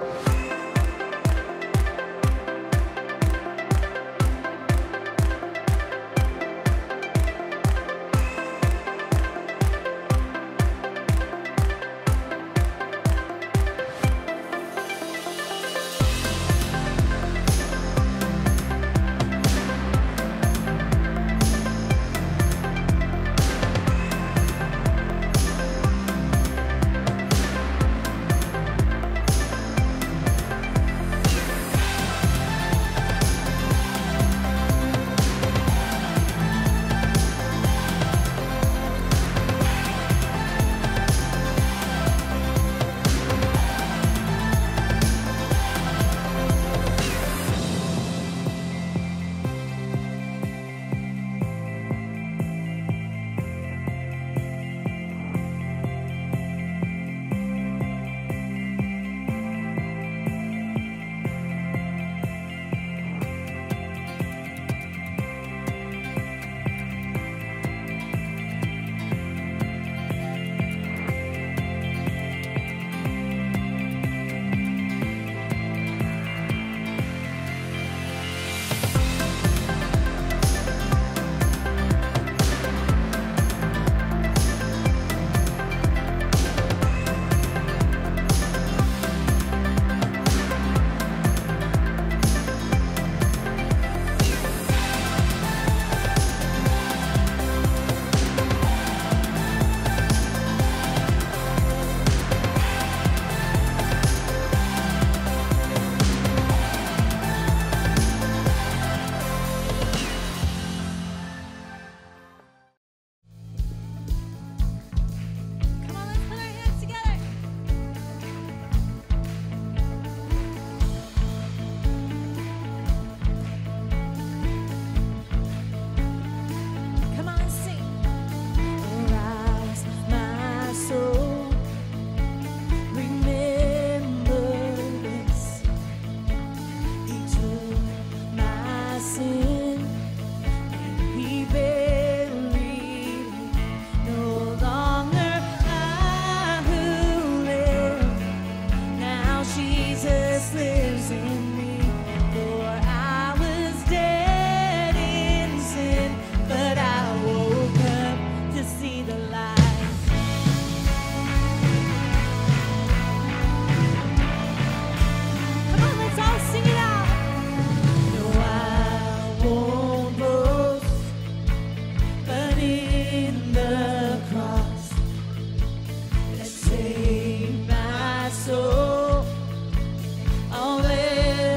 Save my soul. All that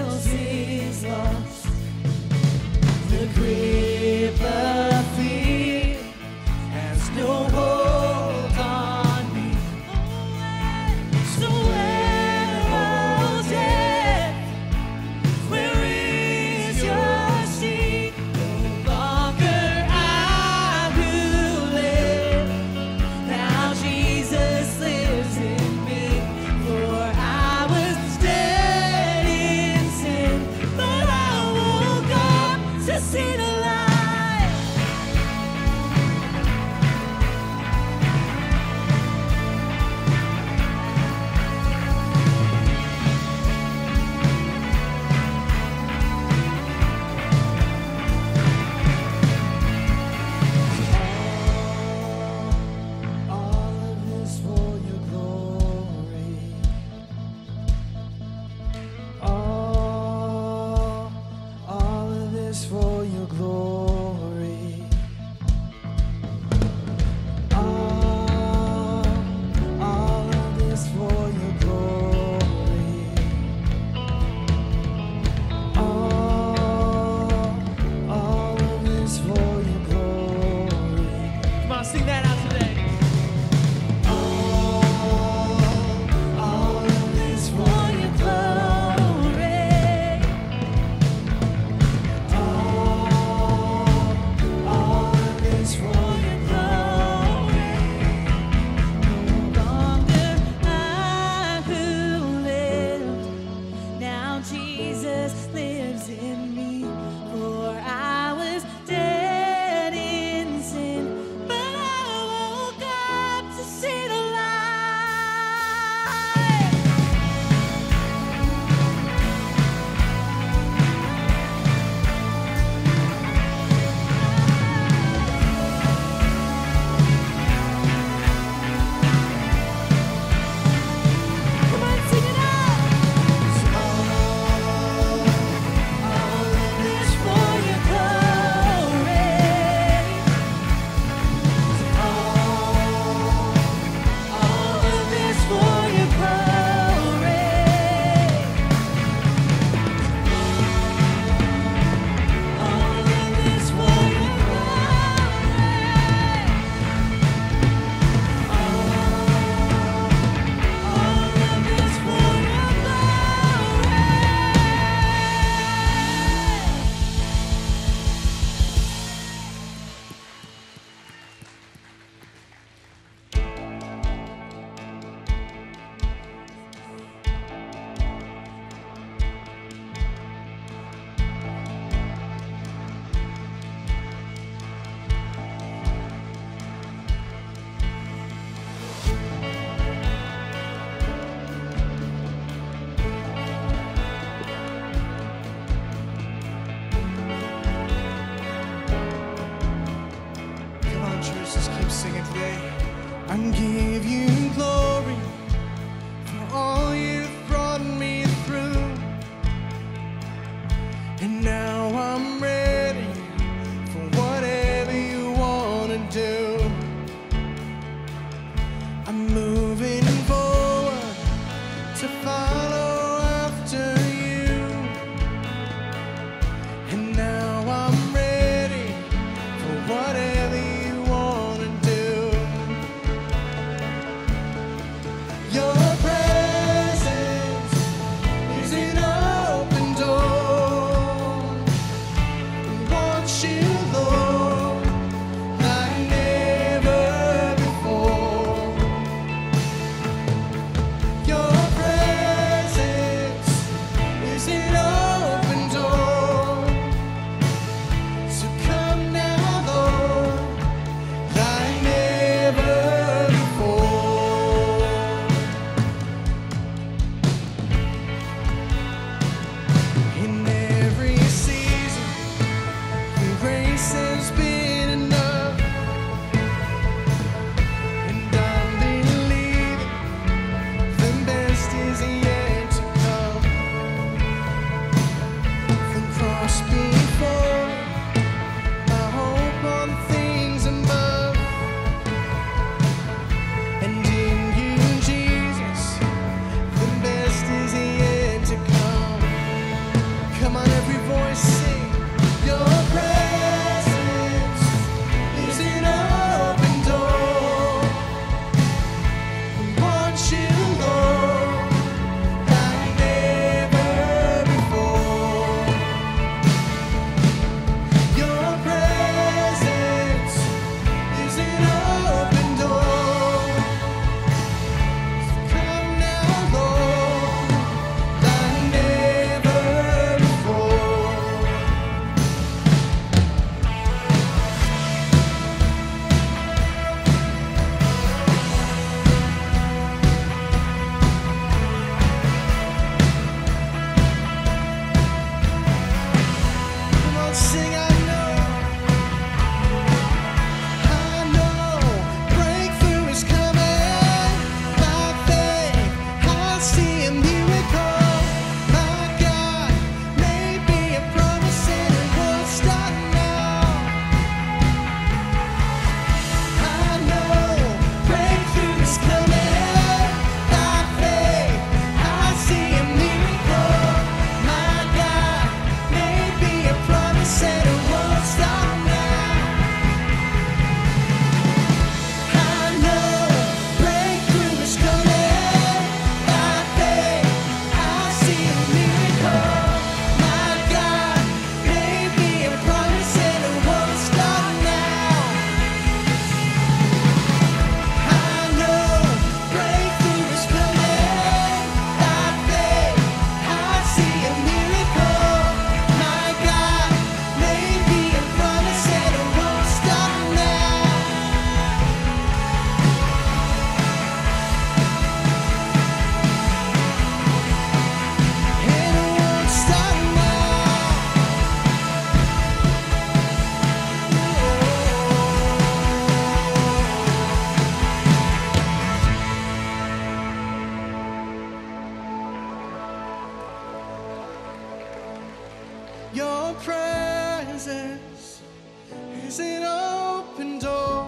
Your presence is an open door.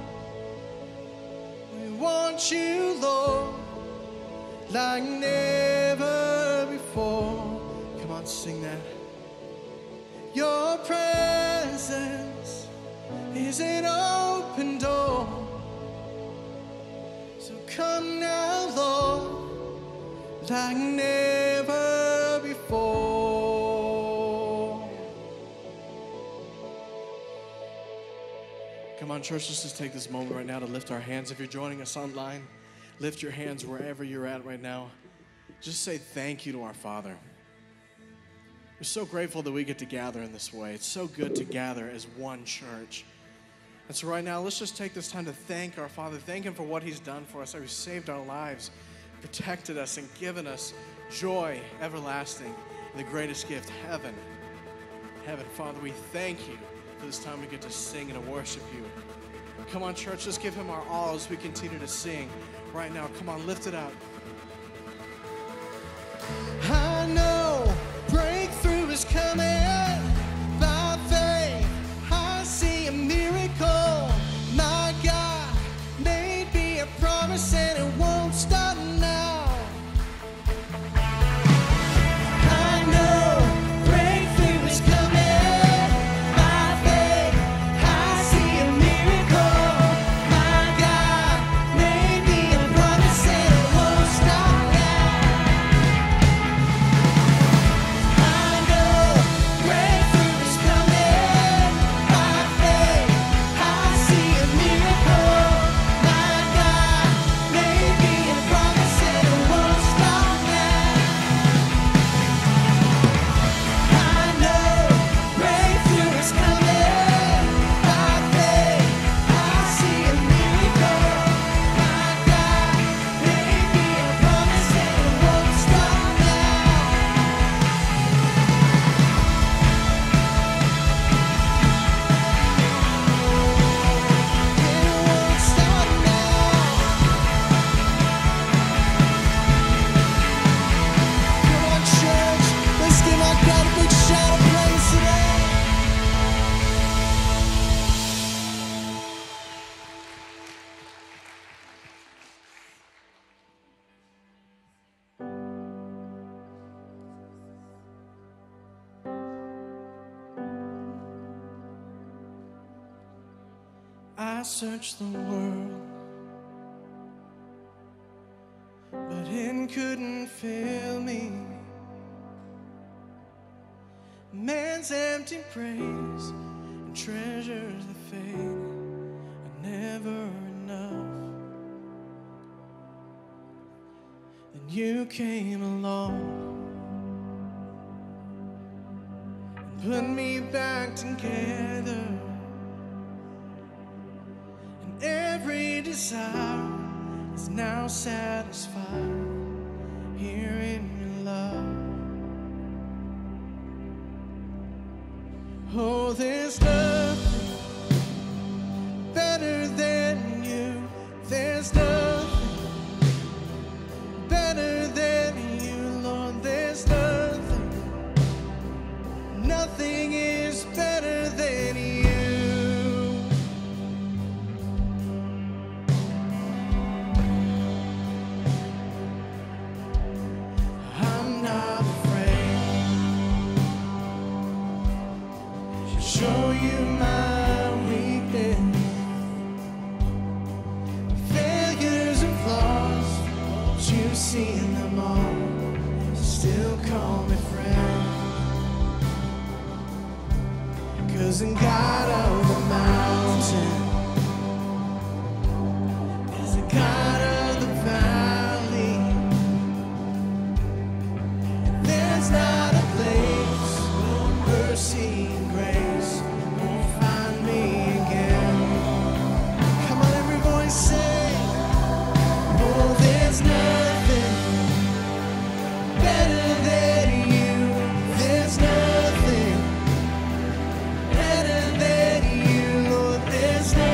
We want you, Lord, like never before. Come on, sing that. Your presence is an open door. So come now, Lord, like never before. Come on, church, let's just take this moment right now to lift our hands. If you're joining us online, lift your hands wherever you're at right now. Just say thank you to our Father. We're so grateful that we get to gather in this way. It's so good to gather as one church. And so right now, let's just take this time to thank our Father. Thank Him for what He's done for us, how He saved our lives, protected us, and given us joy everlasting, and the greatest gift, heaven. Heaven, Father, we thank you for this time we get to sing and to worship you. Come on, church, let's give Him our all as we continue to sing right now. Come on, lift it up. I know breakthrough is coming. By faith, I see a miracle. My God made me a promise and it won't stop now. I know breakthrough is coming. By faith, I see a miracle. My God made me a promise and it won't stop now. I know breakthrough is coming. By faith, I see a miracle. My God made me a promise and it won't stop now. I know breakthrough is coming. By faith, I see a miracle. My God made me a promise and it won't stop now. It won't stop now. Come on, church, let's give our God a big shout of praise today. I searched the world, but it couldn't fill me. Man's empty praise and treasures that fade are never enough. Then you came along and put me back together. And every desire is now satisfied here in your love. Oh, there's nothing better than you. There's nothing better than you, Lord. There's nothing, nothing is better than you. I'm not afraid to show you my weakness, failures and flaws, but you see them all, so still call me friend. 'Cause the God of the mountain is the God of the valley. There's not a place where mercy and grace won't find me again. Come on, every voice sing. Oh, there's nothing better than you. There's nothing better than you, Lord. There's nothing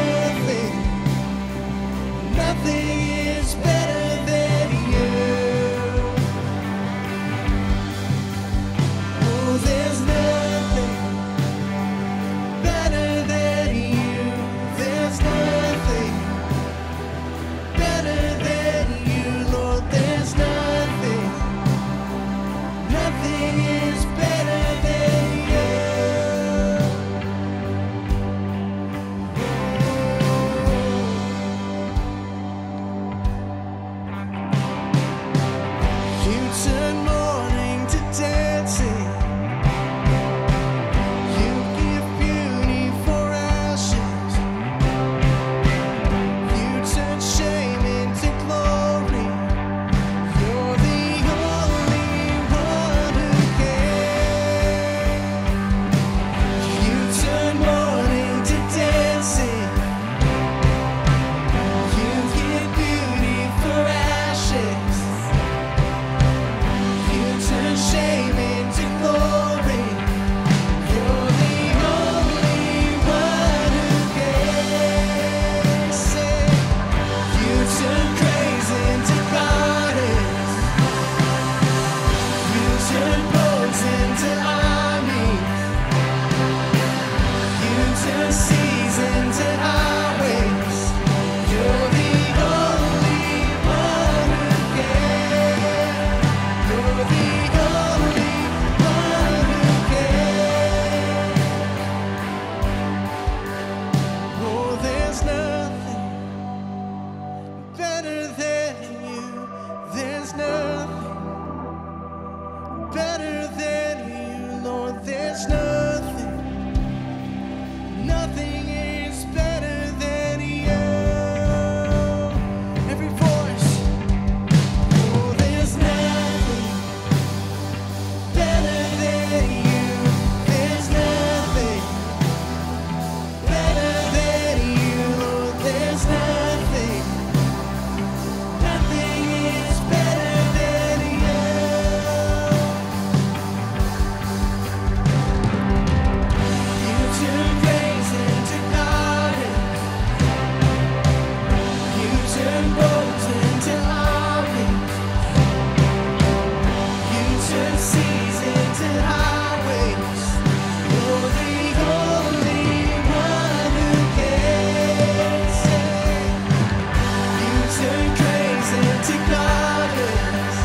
seasons and highways. You're the only one who can save. You turn graves into gardens.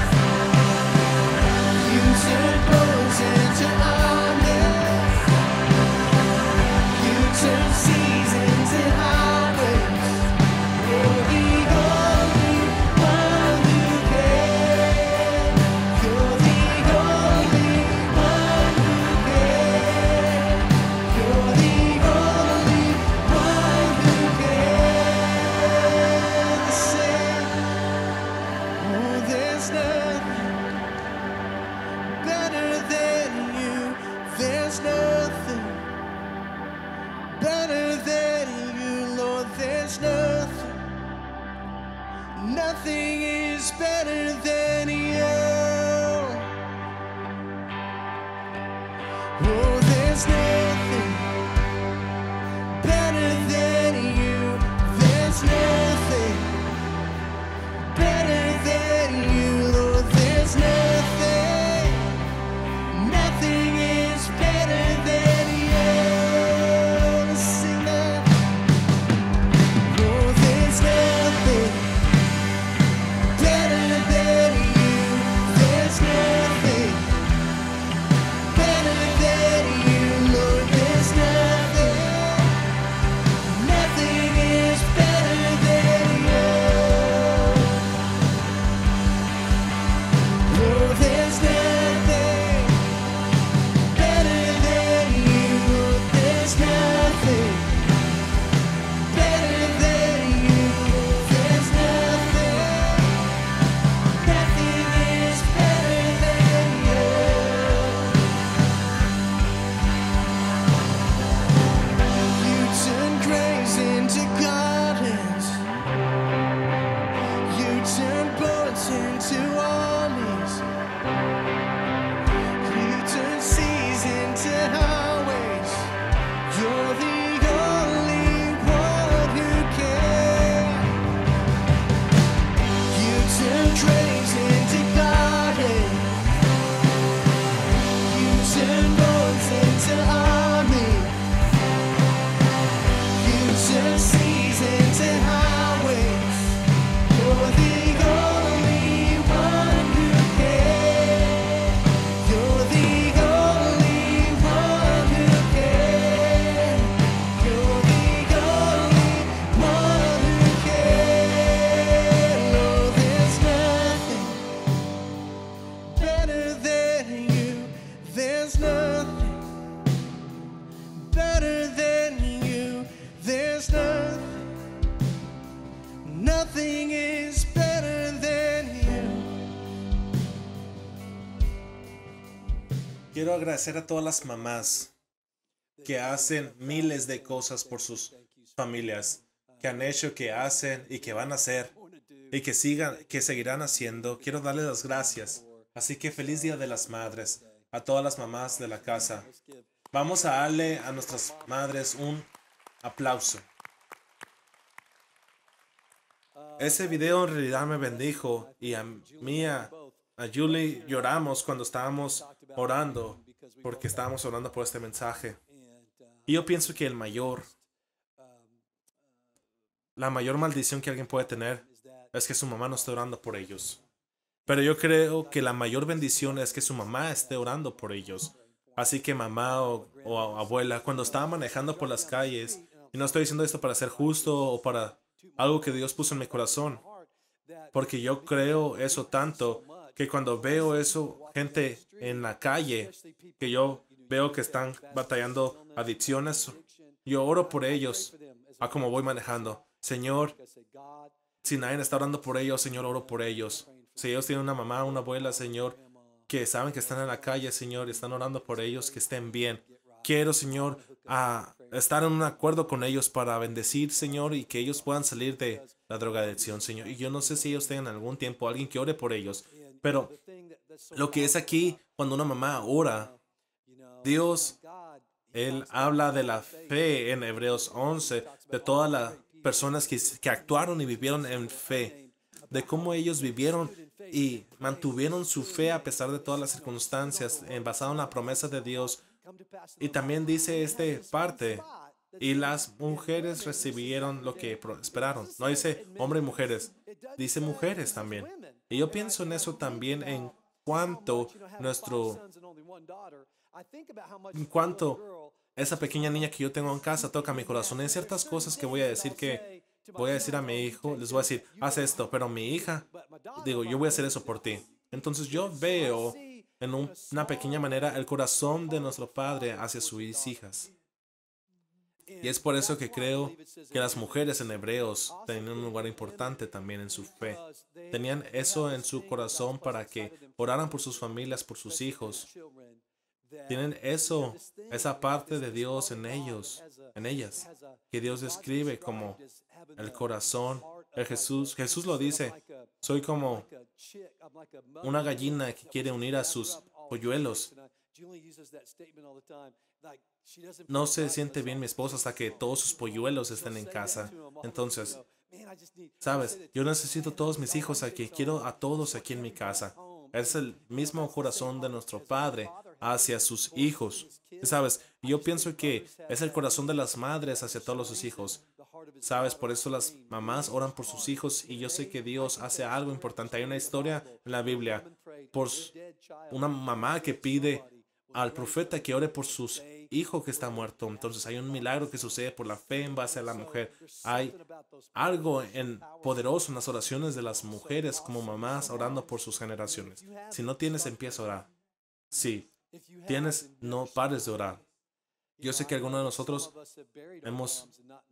You turn bones into armies. You turn seasons and highways. You're the only one who can. You're the only one who can. You're the only one who can save. Oh, there's nothing better than you. There's nothing better than you, Lord. There's nothing. Nothing is better than you. Oh, there's nothing better than you. There's nothing better than you, Lord. There's nothing. Nothing is better than you. Let's sing that. Oh, there's nothing better than you. There's nothing better than you, Lord. There's nothing. Nothing is better than you. Oh, there's nothing better than you. There's nothing better than you. There's nothing. Nothing is better than you. You turn graves into gardens. You turn boats into armies. You turn seas into highways. You're the only one who can. You turn graves into gardens. You turn boats into armies. You turn seas into highways. You're the only one who can. You're the only one who can. You're the only one who can. Oh, there's nothing better than you. There's nothing better than you. There's nothing. Nothing is better than you. Quiero agradecer a todas las mamás que hacen miles de cosas por sus familias, que han hecho, que hacen y que van a hacer y que seguirán haciendo. Quiero darles las gracias. Así que feliz Día de las Madres a todas las mamás de la casa. Vamos a darle a nuestras madres un aplauso. Ese video en realidad me bendijo y a mí, a Julie, lloramos cuando estábamos orando, porque estábamos orando por este mensaje. Y yo pienso que la mayor maldición que alguien puede tener es que su mamá no esté orando por ellos. Pero yo creo que la mayor bendición es que su mamá esté orando por ellos. Así que mamá o abuela, cuando estaba manejando por las calles, y no estoy diciendo esto para ser justo o para algo que Dios puso en mi corazón, porque yo creo eso tanto que cuando veo eso, gente en la calle, que yo veo que están batallando adicciones, yo oro por ellos a como voy manejando. Señor, si nadie está orando por ellos, Señor, oro por ellos. Si ellos tienen una mamá, una abuela, Señor, que saben que están en la calle, Señor, y están orando por ellos, que estén bien. Quiero, Señor, estar en un acuerdo con ellos para bendecir, Señor, y que ellos puedan salir de la drogadicción, Señor. Y yo no sé si ellos tengan algún tiempo alguien que ore por ellos, pero lo que es aquí, cuando una mamá ora, Dios, Él habla de la fe en Hebreos 11, de todas las personas que actuaron y vivieron en fe. de cómo ellos vivieron y mantuvieron su fe a pesar de todas las circunstancias, basado en la promesa de Dios. Y también dice parte, y las mujeres recibieron lo que esperaron. No dice hombre y mujeres, dice mujeres también. Y yo pienso en eso también en cuanto esa pequeña niña que yo tengo en casa toca mi corazón. Hay ciertas cosas que voy a decir a mi hijo, les voy a decir, haz esto, pero mi hija, digo, yo voy a hacer eso por ti. Entonces yo veo en una pequeña manera el corazón de nuestro Padre hacia sus hijas. Y es por eso que creo que las mujeres en Hebreos tenían un lugar importante también en su fe. Tenían eso en su corazón para que oraran por sus familias, por sus hijos. Tienen eso, esa parte de Dios en ellas, que Dios describe como el corazón. Jesús lo dice, soy como una gallina que quiere unir a sus polluelos. No se siente bien mi esposa hasta que todos sus polluelos estén en casa. Entonces, sabes, yo necesito todos mis hijos aquí, quiero a todos aquí en mi casa. Es el mismo corazón de nuestro Padre hacia sus hijos. Sabes, yo pienso que es el corazón de las madres hacia todos sus hijos. Sabes, por eso las mamás oran por sus hijos y yo sé que Dios hace algo importante. Hay una historia en la Biblia por una mamá que pide al profeta que ore por sus hijos que está muerto. Entonces hay un milagro que sucede por la fe en base a la mujer. Hay algo poderoso en las oraciones de las mujeres como mamás orando por sus generaciones. Si no tienes, empieza a orar. Si tienes, no pares de orar. Yo sé que algunos de nosotros hemos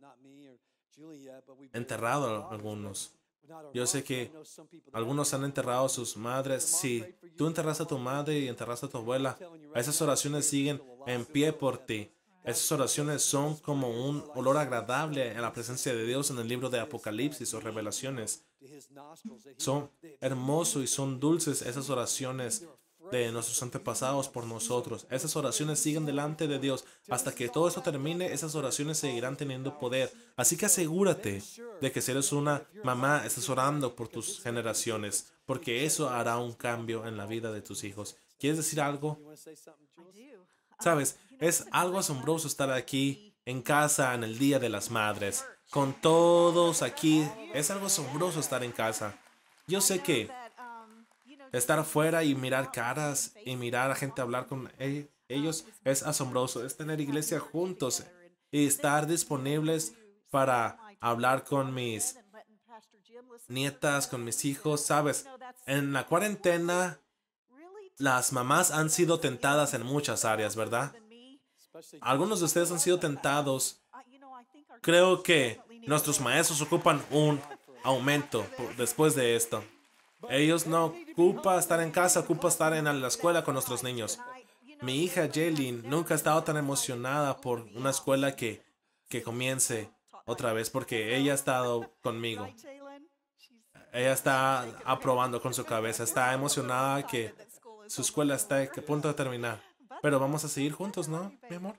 enterrado a algunos. Yo sé que algunos han enterrado a sus madres. Si tú enterraste a tu madre y enterraste a tu abuela, esas oraciones siguen en pie por ti. Esas oraciones son como un olor agradable en la presencia de Dios en el libro de Apocalipsis o Revelaciones. Son hermosos y son dulces esas oraciones de nuestros antepasados por nosotros. Esas oraciones siguen delante de Dios. Hasta que todo esto termine, esas oraciones seguirán teniendo poder. Así que asegúrate de que si eres una mamá, estés orando por tus generaciones, porque eso hará un cambio en la vida de tus hijos. ¿Quieres decir algo? Sabes, es algo asombroso estar aquí en casa en el Día de las Madres, con todos aquí. Es algo asombroso estar en casa. Yo sé que estar afuera y mirar caras y mirar a gente hablar con ellos es asombroso. Es tener iglesia juntos y estar disponibles para hablar con mis nietas, con mis hijos. Sabes, en la cuarentena, las mamás han sido tentadas en muchas áreas, ¿verdad? Algunos de ustedes han sido tentados. Creo que nuestros maestros ocupan un aumento después de esto. Ellos no ocupan estar en casa, ocupan estar en la escuela con nuestros niños. Mi hija Jaylin nunca ha estado tan emocionada por una escuela que comience otra vez porque ella ha estado conmigo. Ella está aprobando con su cabeza, está emocionada que su escuela está a punto de terminar. Pero vamos a seguir juntos, ¿no, mi amor?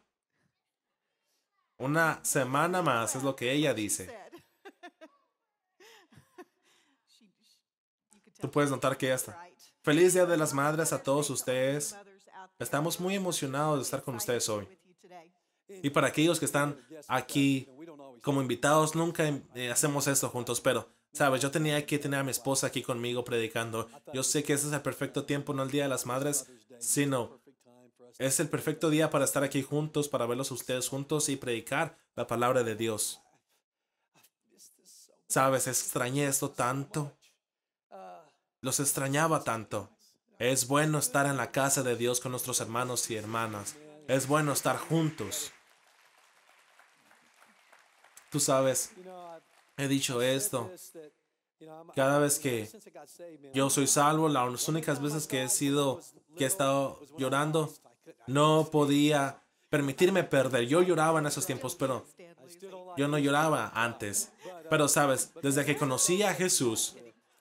Una semana más es lo que ella dice. Tú puedes notar que ya está. Feliz Día de las Madres a todos ustedes. Estamos muy emocionados de estar con ustedes hoy. Y para aquellos que están aquí como invitados, nunca hacemos esto juntos, pero, sabes, yo tenía que tener a mi esposa aquí conmigo predicando. Yo sé que ese es el perfecto tiempo, no el Día de las Madres, sino es el perfecto día para estar aquí juntos, para verlos a ustedes juntos y predicar la palabra de Dios. Sabes, extrañé esto tanto. Los extrañaba tanto. Es bueno estar en la casa de Dios con nuestros hermanos y hermanas. Es bueno estar juntos. Tú sabes, he dicho esto. Cada vez que yo soy salvo, las únicas veces que he estado llorando, no podía permitirme perder. Yo lloraba en esos tiempos, pero yo no lloraba antes. Pero sabes, desde que conocí a Jesús,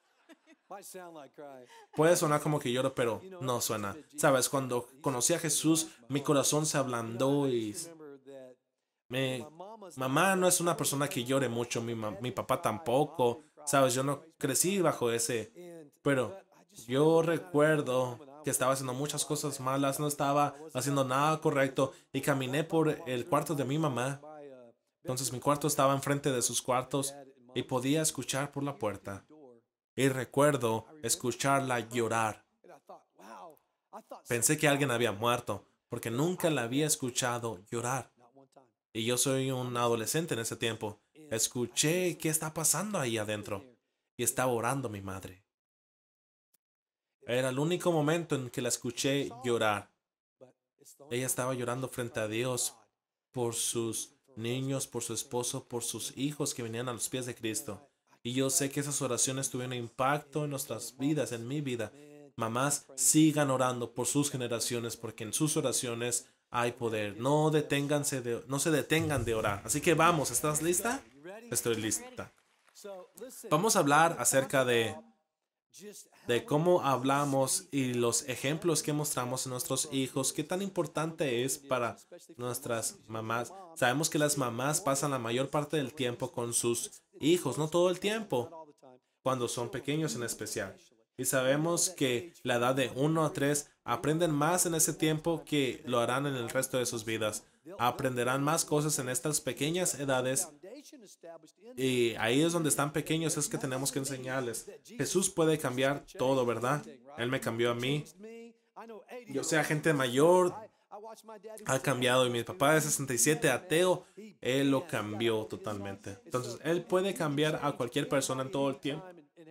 puede sonar como que lloro, pero no suena. Sabes, cuando conocí a Jesús, mi corazón se ablandó y mi mamá no es una persona que llore mucho, mi papá tampoco. Sabes, yo no crecí bajo ese, pero yo recuerdo que estaba haciendo muchas cosas malas, no estaba haciendo nada correcto y caminé por el cuarto de mi mamá. Entonces mi cuarto estaba enfrente de sus cuartos y podía escuchar por la puerta. Y recuerdo escucharla llorar. Pensé que alguien había muerto, porque nunca la había escuchado llorar. Y yo soy un adolescente en ese tiempo. Escuché qué está pasando ahí adentro. Y estaba orando mi madre. Era el único momento en que la escuché llorar. Ella estaba llorando frente a Dios por sus niños, por su esposo, por sus hijos que venían a los pies de Cristo. Y yo sé que esas oraciones tuvieron impacto en nuestras vidas, en mi vida. Mamás, sigan orando por sus generaciones, porque en sus oraciones hay poder. No se detengan de orar. Así que vamos, ¿estás lista? Estoy lista. Vamos a hablar acerca de cómo hablamos y los ejemplos que mostramos a nuestros hijos, qué tan importante es para nuestras mamás. Sabemos que las mamás pasan la mayor parte del tiempo con sus hijos, no todo el tiempo, cuando son pequeños en especial. Y sabemos que la edad de 1 a 3 aprenden más en ese tiempo que lo harán en el resto de sus vidas. Aprenderán más cosas en estas pequeñas edades y ahí es donde están pequeños, es que tenemos que enseñarles. Jesús puede cambiar todo, ¿verdad? Él me cambió a mí. Yo sea gente mayor, ha cambiado. Y mi papá de 67, ateo, él lo cambió totalmente. Entonces, él puede cambiar a cualquier persona en todo el tiempo.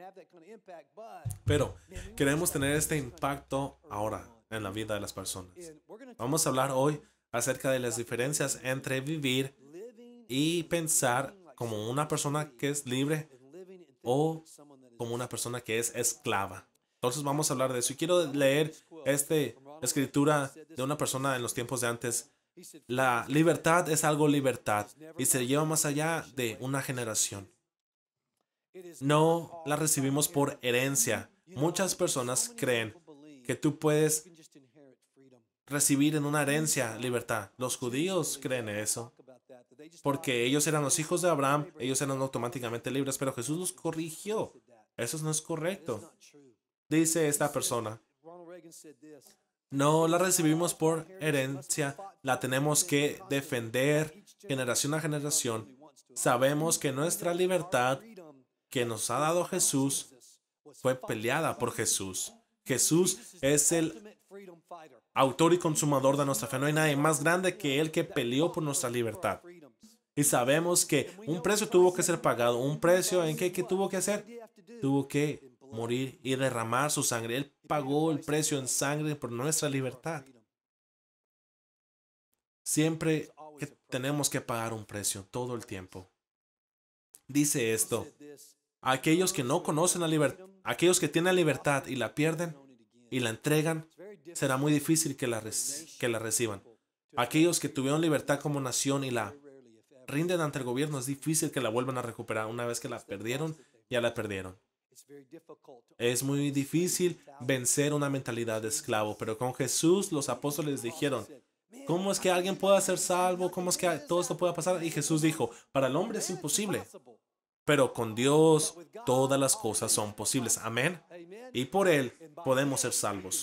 Pero queremos tener este impacto ahora en la vida de las personas. Vamos a hablar hoy acerca de las diferencias entre vivir y pensar como una persona que es libre o como una persona que es esclava. Entonces vamos a hablar de eso. Y quiero leer esta escritura de una persona en los tiempos de antes. La libertad es algo libertad y se lleva más allá de una generación. No la recibimos por herencia. Muchas personas creen que tú puedes recibir en una herencia libertad. Los judíos creen eso. Porque ellos eran los hijos de Abraham, ellos eran automáticamente libres, pero Jesús los corrigió. Eso no es correcto. Dice esta persona, no la recibimos por herencia, la tenemos que defender generación a generación. Sabemos que nuestra libertad que nos ha dado Jesús fue peleada por Jesús. Jesús es el autor y consumador de nuestra fe. No hay nadie más grande que Él que peleó por nuestra libertad. Y sabemos que un precio tuvo que ser pagado. ¿Un precio en qué tuvo que hacer? Tuvo que morir y derramar su sangre. Él pagó el precio en sangre por nuestra libertad. Siempre que tenemos que pagar un precio, todo el tiempo. Dice esto. Aquellos que no conocen la libertad, aquellos que tienen la libertad y la pierden y la entregan, será muy difícil que la reciban. Aquellos que tuvieron libertad como nación y la rinden ante el gobierno, es difícil que la vuelvan a recuperar. Una vez que la perdieron, ya la perdieron. Es muy difícil vencer una mentalidad de esclavo, pero con Jesús los apóstoles dijeron, ¿cómo es que alguien pueda ser salvo? ¿Cómo es que todo esto pueda pasar? Y Jesús dijo, para el hombre es imposible, pero con Dios todas las cosas son posibles. Amén. Y por Él podemos ser salvos.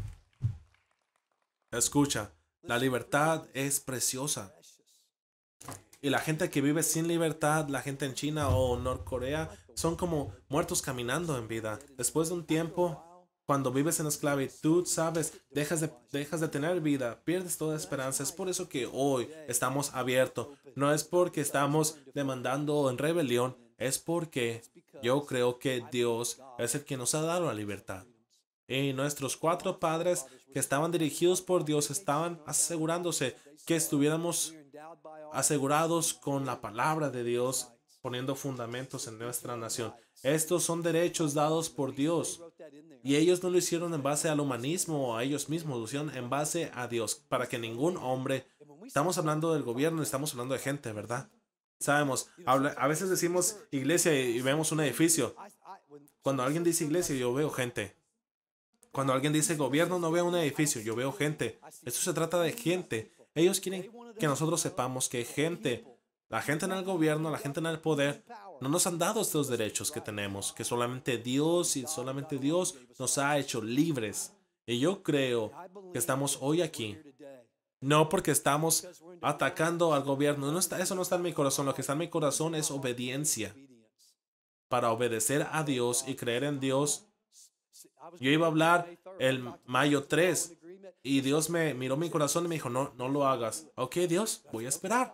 Escucha, la libertad es preciosa. Y la gente que vive sin libertad, la gente en China o Norcorea, son como muertos caminando en vida. Después de un tiempo, cuando vives en esclavitud, sabes, dejas de tener vida, pierdes toda esperanza. Es por eso que hoy estamos abiertos. No es porque estamos demandando en rebelión, es porque yo creo que Dios es el que nos ha dado la libertad. Y nuestros 4 padres que estaban dirigidos por Dios estaban asegurándose que estuviéramos asegurados con la palabra de Dios, poniendo fundamentos en nuestra nación. Estos son derechos dados por Dios. Y ellos no lo hicieron en base al humanismo o a ellos mismos, lo hicieron en base a Dios, para que ningún hombre, estamos hablando del gobierno, estamos hablando de gente, ¿verdad? Sabemos, a veces decimos iglesia y vemos un edificio. Cuando alguien dice iglesia, yo veo gente. Cuando alguien dice gobierno, no veo un edificio, yo veo gente. Esto se trata de gente. Ellos quieren que nosotros sepamos que gente, la gente en el gobierno, la gente en el poder, No nos han dado estos derechos que tenemos, que solamente Dios y solamente Dios nos ha hecho libres. Y yo creo que estamos hoy aquí, no porque estamos atacando al gobierno. Eso no está en mi corazón. Lo que está en mi corazón es obediencia. Para obedecer a Dios y creer en Dios. Yo iba a hablar el mayo 3 y Dios me miró mi corazón y me dijo, no, no lo hagas. Ok, Dios, voy a esperar.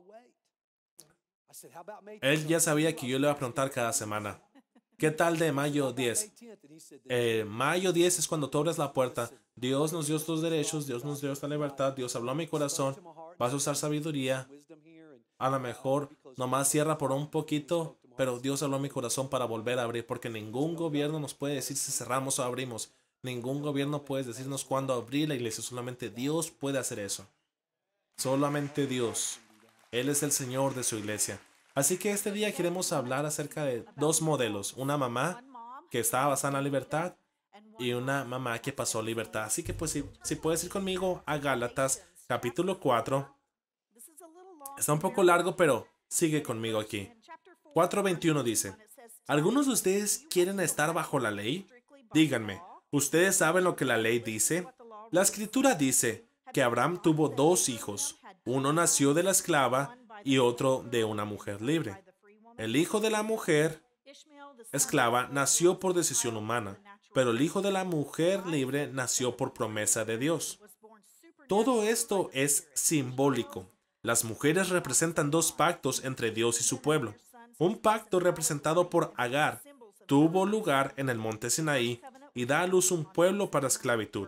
Él ya sabía que yo le iba a preguntar cada semana. ¿Qué tal de mayo 10? Mayo 10 es cuando tú abres la puerta. Dios nos dio estos derechos, Dios nos dio esta libertad, Dios habló a mi corazón. Vas a usar sabiduría. A lo mejor nomás cierra por un poquito, pero Dios habló a mi corazón para volver a abrir, porque ningún gobierno nos puede decir si cerramos o abrimos. Ningún gobierno puede decirnos cuándo abrir la iglesia. Solamente Dios puede hacer eso. Solamente Dios. Él es el Señor de su iglesia. Así que este día queremos hablar acerca de dos modelos. Una mamá que estaba basada en la libertad y una mamá que pasó libertad. Así que pues si puedes ir conmigo a Gálatas capítulo 4. Está un poco largo, pero sigue conmigo aquí. 4:21 dice, ¿algunos de ustedes quieren estar bajo la ley? Díganme, ¿ustedes saben lo que la ley dice? La escritura dice que Abraham tuvo dos hijos. Uno nació de la esclava y otro de una mujer libre. El hijo de la mujer esclava nació por decisión humana, pero el hijo de la mujer libre nació por promesa de Dios. Todo esto es simbólico. Las mujeres representan dos pactos entre Dios y su pueblo. Un pacto representado por Agar tuvo lugar en el monte Sinaí y da a luz un pueblo para esclavitud.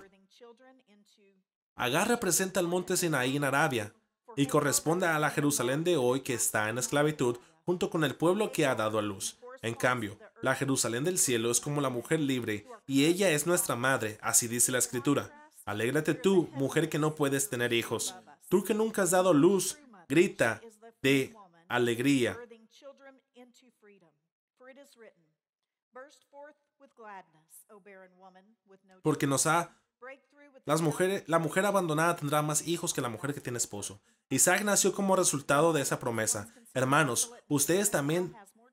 Agar representa el monte Sinaí en Arabia y corresponde a la Jerusalén de hoy que está en esclavitud junto con el pueblo que ha dado a luz. En cambio, la Jerusalén del cielo es como la mujer libre y ella es nuestra madre, así dice la escritura. Alégrate tú, mujer que no puedes tener hijos. Tú que nunca has dado luz, grita de alegría. Porque la mujer abandonada tendrá más hijos que la mujer que tiene esposo. Isaac nació como resultado de esa promesa. Hermanos, ustedes también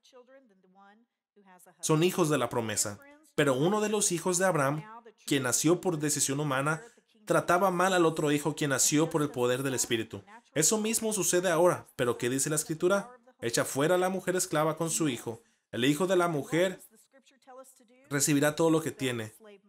son hijos de la promesa. Pero uno de los hijos de Abraham, quien nació por decisión humana, trataba mal al otro hijo quien nació por el poder del Espíritu. Eso mismo sucede ahora. ¿Pero qué dice la Escritura? Echa fuera a la mujer esclava con su hijo. El hijo de la mujer recibirá todo lo que tiene.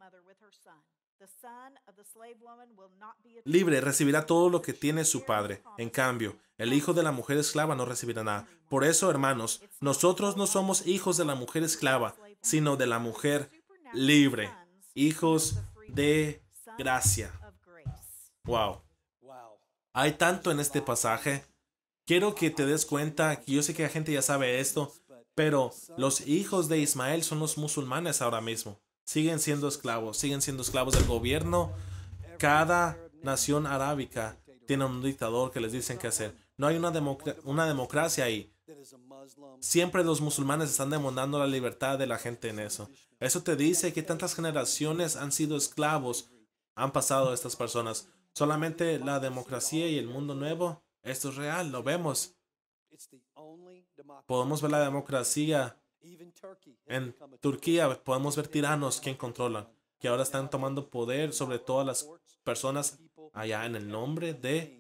Libre recibirá todo lo que tiene su padre. En cambio, el hijo de la mujer esclava no recibirá nada. Por eso, hermanos, nosotros no somos hijos de la mujer esclava, sino de la mujer libre. Hijos de gracia. Wow. Hay tanto en este pasaje. Quiero que te des cuenta, que yo sé que la gente ya sabe esto, pero los hijos de Ismael son los musulmanes ahora mismo. Siguen siendo esclavos del gobierno. Cada nación arábica tiene un dictador que les dicen qué hacer. No hay una democracia ahí. Siempre los musulmanes están demandando la libertad de la gente en eso. Eso te dice que tantas generaciones han sido esclavos, han pasado estas personas. Solamente la democracia y el mundo nuevo, esto es real, lo vemos. Podemos ver la democracia en Turquía, podemos ver tiranos quien controlan, que ahora están tomando poder sobre todas las personas allá en el nombre de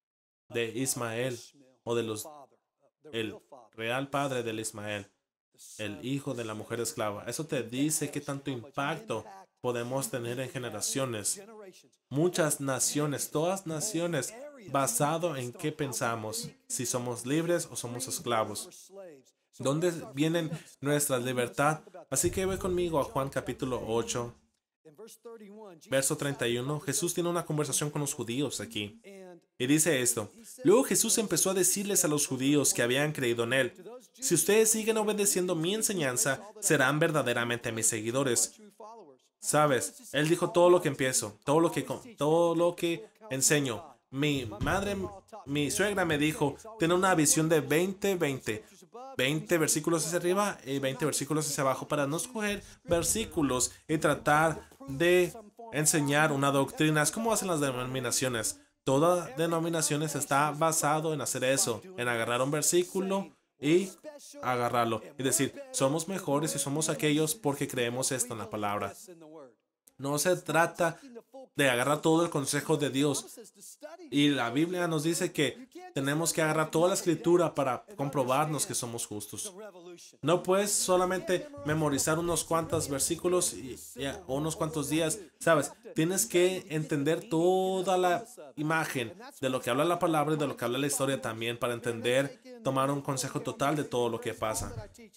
Ismael o de el real padre del Ismael, el hijo de la mujer esclava. Eso te dice qué tanto impacto podemos tener en generaciones. Muchas naciones, todas naciones, basado en qué pensamos, si somos libres o somos esclavos. ¿Dónde viene nuestra libertad? Así que ve conmigo a Juan capítulo 8, verso 31. Jesús tiene una conversación con los judíos aquí. Y dice esto. Luego Jesús empezó a decirles a los judíos que habían creído en él: si ustedes siguen obedeciendo mi enseñanza, serán verdaderamente mis seguidores. ¿Sabes? Él dijo todo lo que empiezo, todo lo que enseño. Mi suegra me dijo, tiene una visión de 20 versículos hacia arriba y 20 versículos hacia abajo, para no escoger versículos y tratar de enseñar una doctrina. Es como hacen las denominaciones. Toda denominación está basado en hacer eso, en agarrar un versículo, y agarrarlo y decir, somos mejores y somos aquellos porque creemos esto en la palabra. No se trata de agarrar todo el consejo de Dios. Y la Biblia nos dice que tenemos que agarrar toda la escritura para comprobarnos que somos justos. No puedes solamente memorizar unos cuantos versículos o unos cuantos días. Sabes, tienes que entender toda la imagen de lo que habla la palabra y de lo que habla la historia también para entender, tomar un consejo total de todo lo que pasa.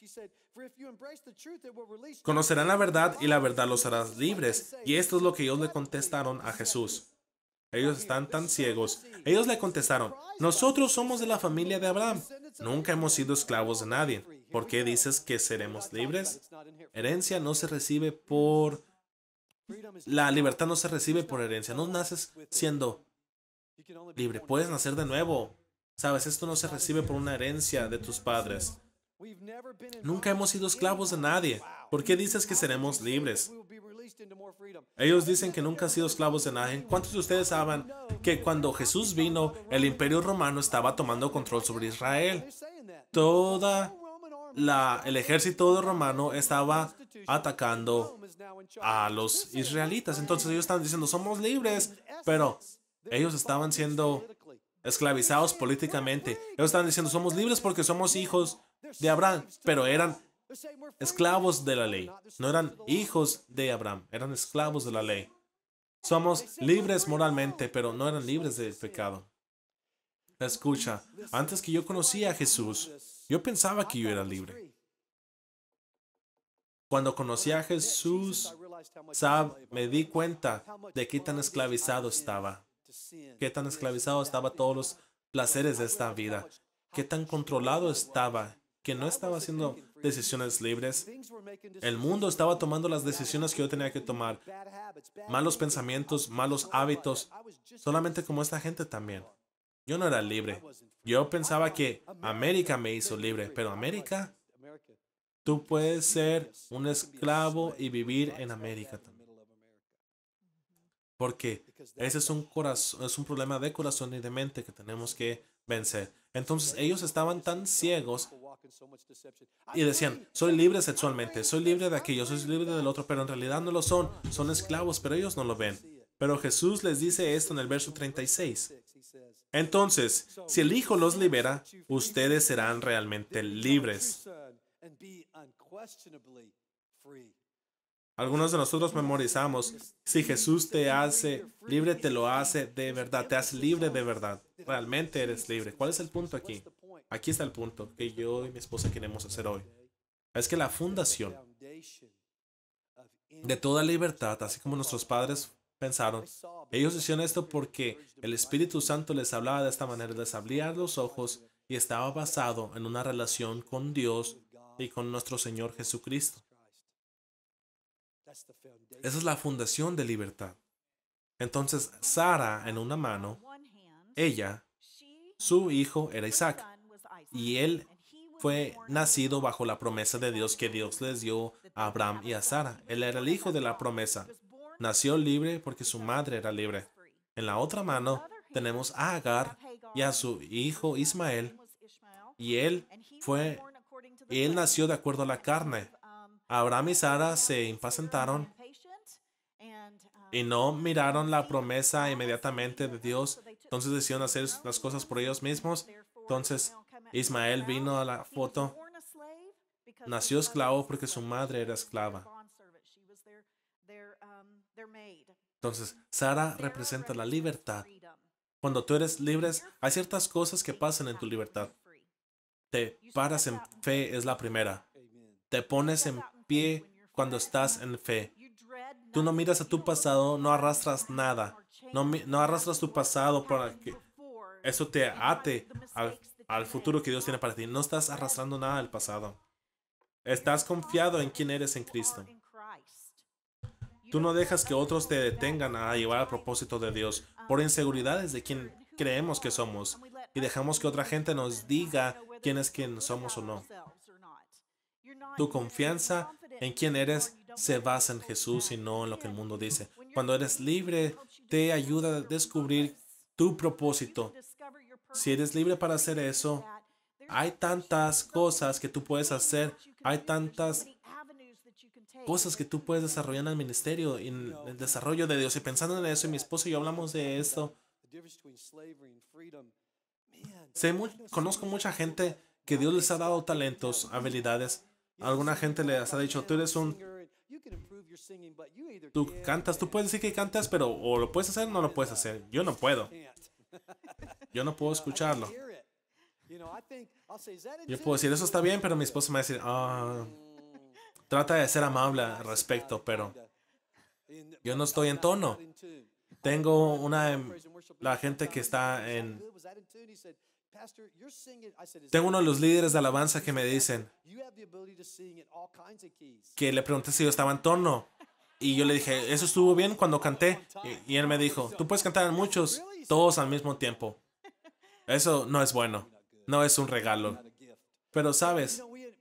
Conocerán la verdad y la verdad los hará libres. Y esto es lo que ellos le contestaron a Jesús. Ellos están tan ciegos. Ellos le contestaron, nosotros somos de la familia de Abraham. Nunca hemos sido esclavos de nadie. ¿Por qué dices que seremos libres? Herencia no se recibe por... La libertad no se recibe por herencia. No naces siendo libre. Puedes nacer de nuevo. Sabes, esto no se recibe por una herencia de tus padres. Nunca hemos sido esclavos de nadie. ¿Por qué dices que seremos libres? Ellos dicen que nunca han sido esclavos de nadie. ¿Cuántos de ustedes saben que cuando Jesús vino, el imperio romano estaba tomando control sobre Israel? El ejército romano estaba atacando a los israelitas. Entonces ellos estaban diciendo, somos libres, pero ellos estaban siendo esclavizados políticamente. Ellos estaban diciendo, somos libres porque somos hijos de Abraham, pero eran esclavos de la ley. No eran hijos de Abraham, eran esclavos de la ley. Somos libres moralmente, pero no eran libres del pecado. Escucha, antes que yo conocía a Jesús, yo pensaba que yo era libre. Cuando conocí a Jesús, me di cuenta de qué tan esclavizado estaba. Qué tan esclavizado estaba a todos los placeres de esta vida. Qué tan controlado estaba, que no estaba haciendo decisiones libres. El mundo estaba tomando las decisiones que yo tenía que tomar. Malos pensamientos, malos hábitos, solamente como esta gente también. Yo no era libre. Yo pensaba que América me hizo libre, pero América, tú puedes ser un esclavo y vivir en América también. Porque ese es un problema de corazón y de mente que tenemos que vencer. Entonces ellos estaban tan ciegos y decían, soy libre sexualmente, soy libre de aquello, soy libre del otro, pero en realidad no lo son. Son esclavos, pero ellos no lo ven. Pero Jesús les dice esto en el verso 36. Entonces, si el Hijo los libera, ustedes serán realmente libres. Algunos de nosotros memorizamos, si Jesús te hace libre, te lo hace de verdad, te hace libre de verdad. Realmente eres libre. ¿Cuál es el punto aquí? Aquí está el punto que yo y mi esposa queremos hacer hoy. Es que la fundación de toda libertad, así como nuestros padres pensaron, ellos hicieron esto porque el Espíritu Santo les hablaba de esta manera, les abría los ojos y estaba basado en una relación con Dios y con nuestro Señor Jesucristo. Esa es la fundación de libertad. Entonces, Sara en una mano, ella, su hijo era Isaac, y él fue nacido bajo la promesa de Dios que Dios les dio a Abraham y a Sara. Él era el hijo de la promesa. Nació libre porque su madre era libre. En la otra mano tenemos a Agar y a su hijo Ismael, y él nació de acuerdo a la carne. Abraham y Sara se impacientaron y no miraron la promesa inmediatamente de Dios. Entonces decidieron hacer las cosas por ellos mismos. Entonces Ismael vino a la foto. Nació esclavo porque su madre era esclava. Entonces Sara representa la libertad. Cuando tú eres libre, hay ciertas cosas que pasan en tu libertad. Te paras en fe, es la primera. Te pones en pie cuando estás en fe. Tú no miras a tu pasado, no arrastras nada. No arrastras tu pasado para que eso te ate al futuro que Dios tiene para ti. No estás arrastrando nada del pasado. Estás confiado en quién eres en Cristo. Tú no dejas que otros te detengan a llevar al propósito de Dios por inseguridades de quién creemos que somos y dejamos que otra gente nos diga quién es quien somos o no. Tu confianza en quién eres se basa en Jesús y no en lo que el mundo dice. Cuando eres libre, te ayuda a descubrir tu propósito. Si eres libre para hacer eso, Hay tantas cosas que tú puedes hacer. Hay tantas cosas que tú puedes desarrollar en el ministerio, en el desarrollo de Dios. Y pensando en eso, y mi esposo y yo hablamos de esto. Conozco mucha gente que Dios les ha dado talentos, habilidades. A alguna gente les ha dicho, tú cantas, tú puedes decir que cantas, pero o lo puedes hacer o no lo puedes hacer. Yo no puedo. Yo no puedo escucharlo. Yo puedo decir, eso está bien, pero mi esposo me va a decir, trata de ser amable al respecto, pero yo no estoy en tono. Tengo la gente que está en... Tengo uno de los líderes de alabanza que me dicen que le pregunté si yo estaba en tono. Y yo le dije, ¿eso estuvo bien cuando canté? Y él me dijo, tú puedes cantar en muchos, todos al mismo tiempo. Eso no es bueno. No es un regalo. Pero sabes,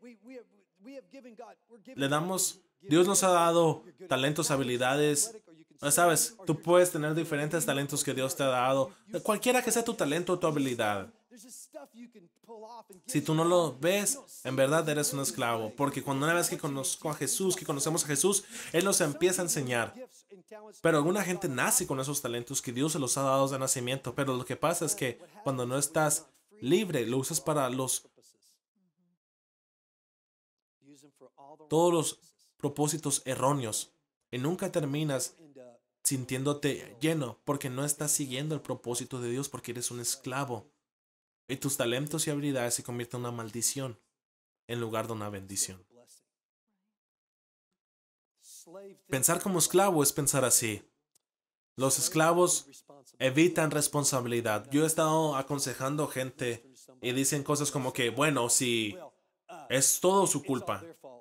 Dios nos ha dado talentos, habilidades. Sabes, tú puedes tener diferentes talentos que Dios te ha dado. Cualquiera que sea tu talento o tu habilidad. Si tú no lo ves, en verdad eres un esclavo. Porque cuando una vez que conozco a Jesús, que conocemos a Jesús, Él nos empieza a enseñar. Pero alguna gente nace con esos talentos que Dios se los ha dado de nacimiento. Pero lo que pasa es que cuando no estás libre, lo usas para todos los propósitos erróneos. Y nunca terminas sintiéndote lleno porque no estás siguiendo el propósito de Dios, porque eres un esclavo. Y tus talentos y habilidades se convierten en una maldición en lugar de una bendición. Pensar como esclavo es pensar así. Los esclavos evitan responsabilidad. Yo he estado aconsejando gente y dicen cosas como que, bueno, si es todo su culpa.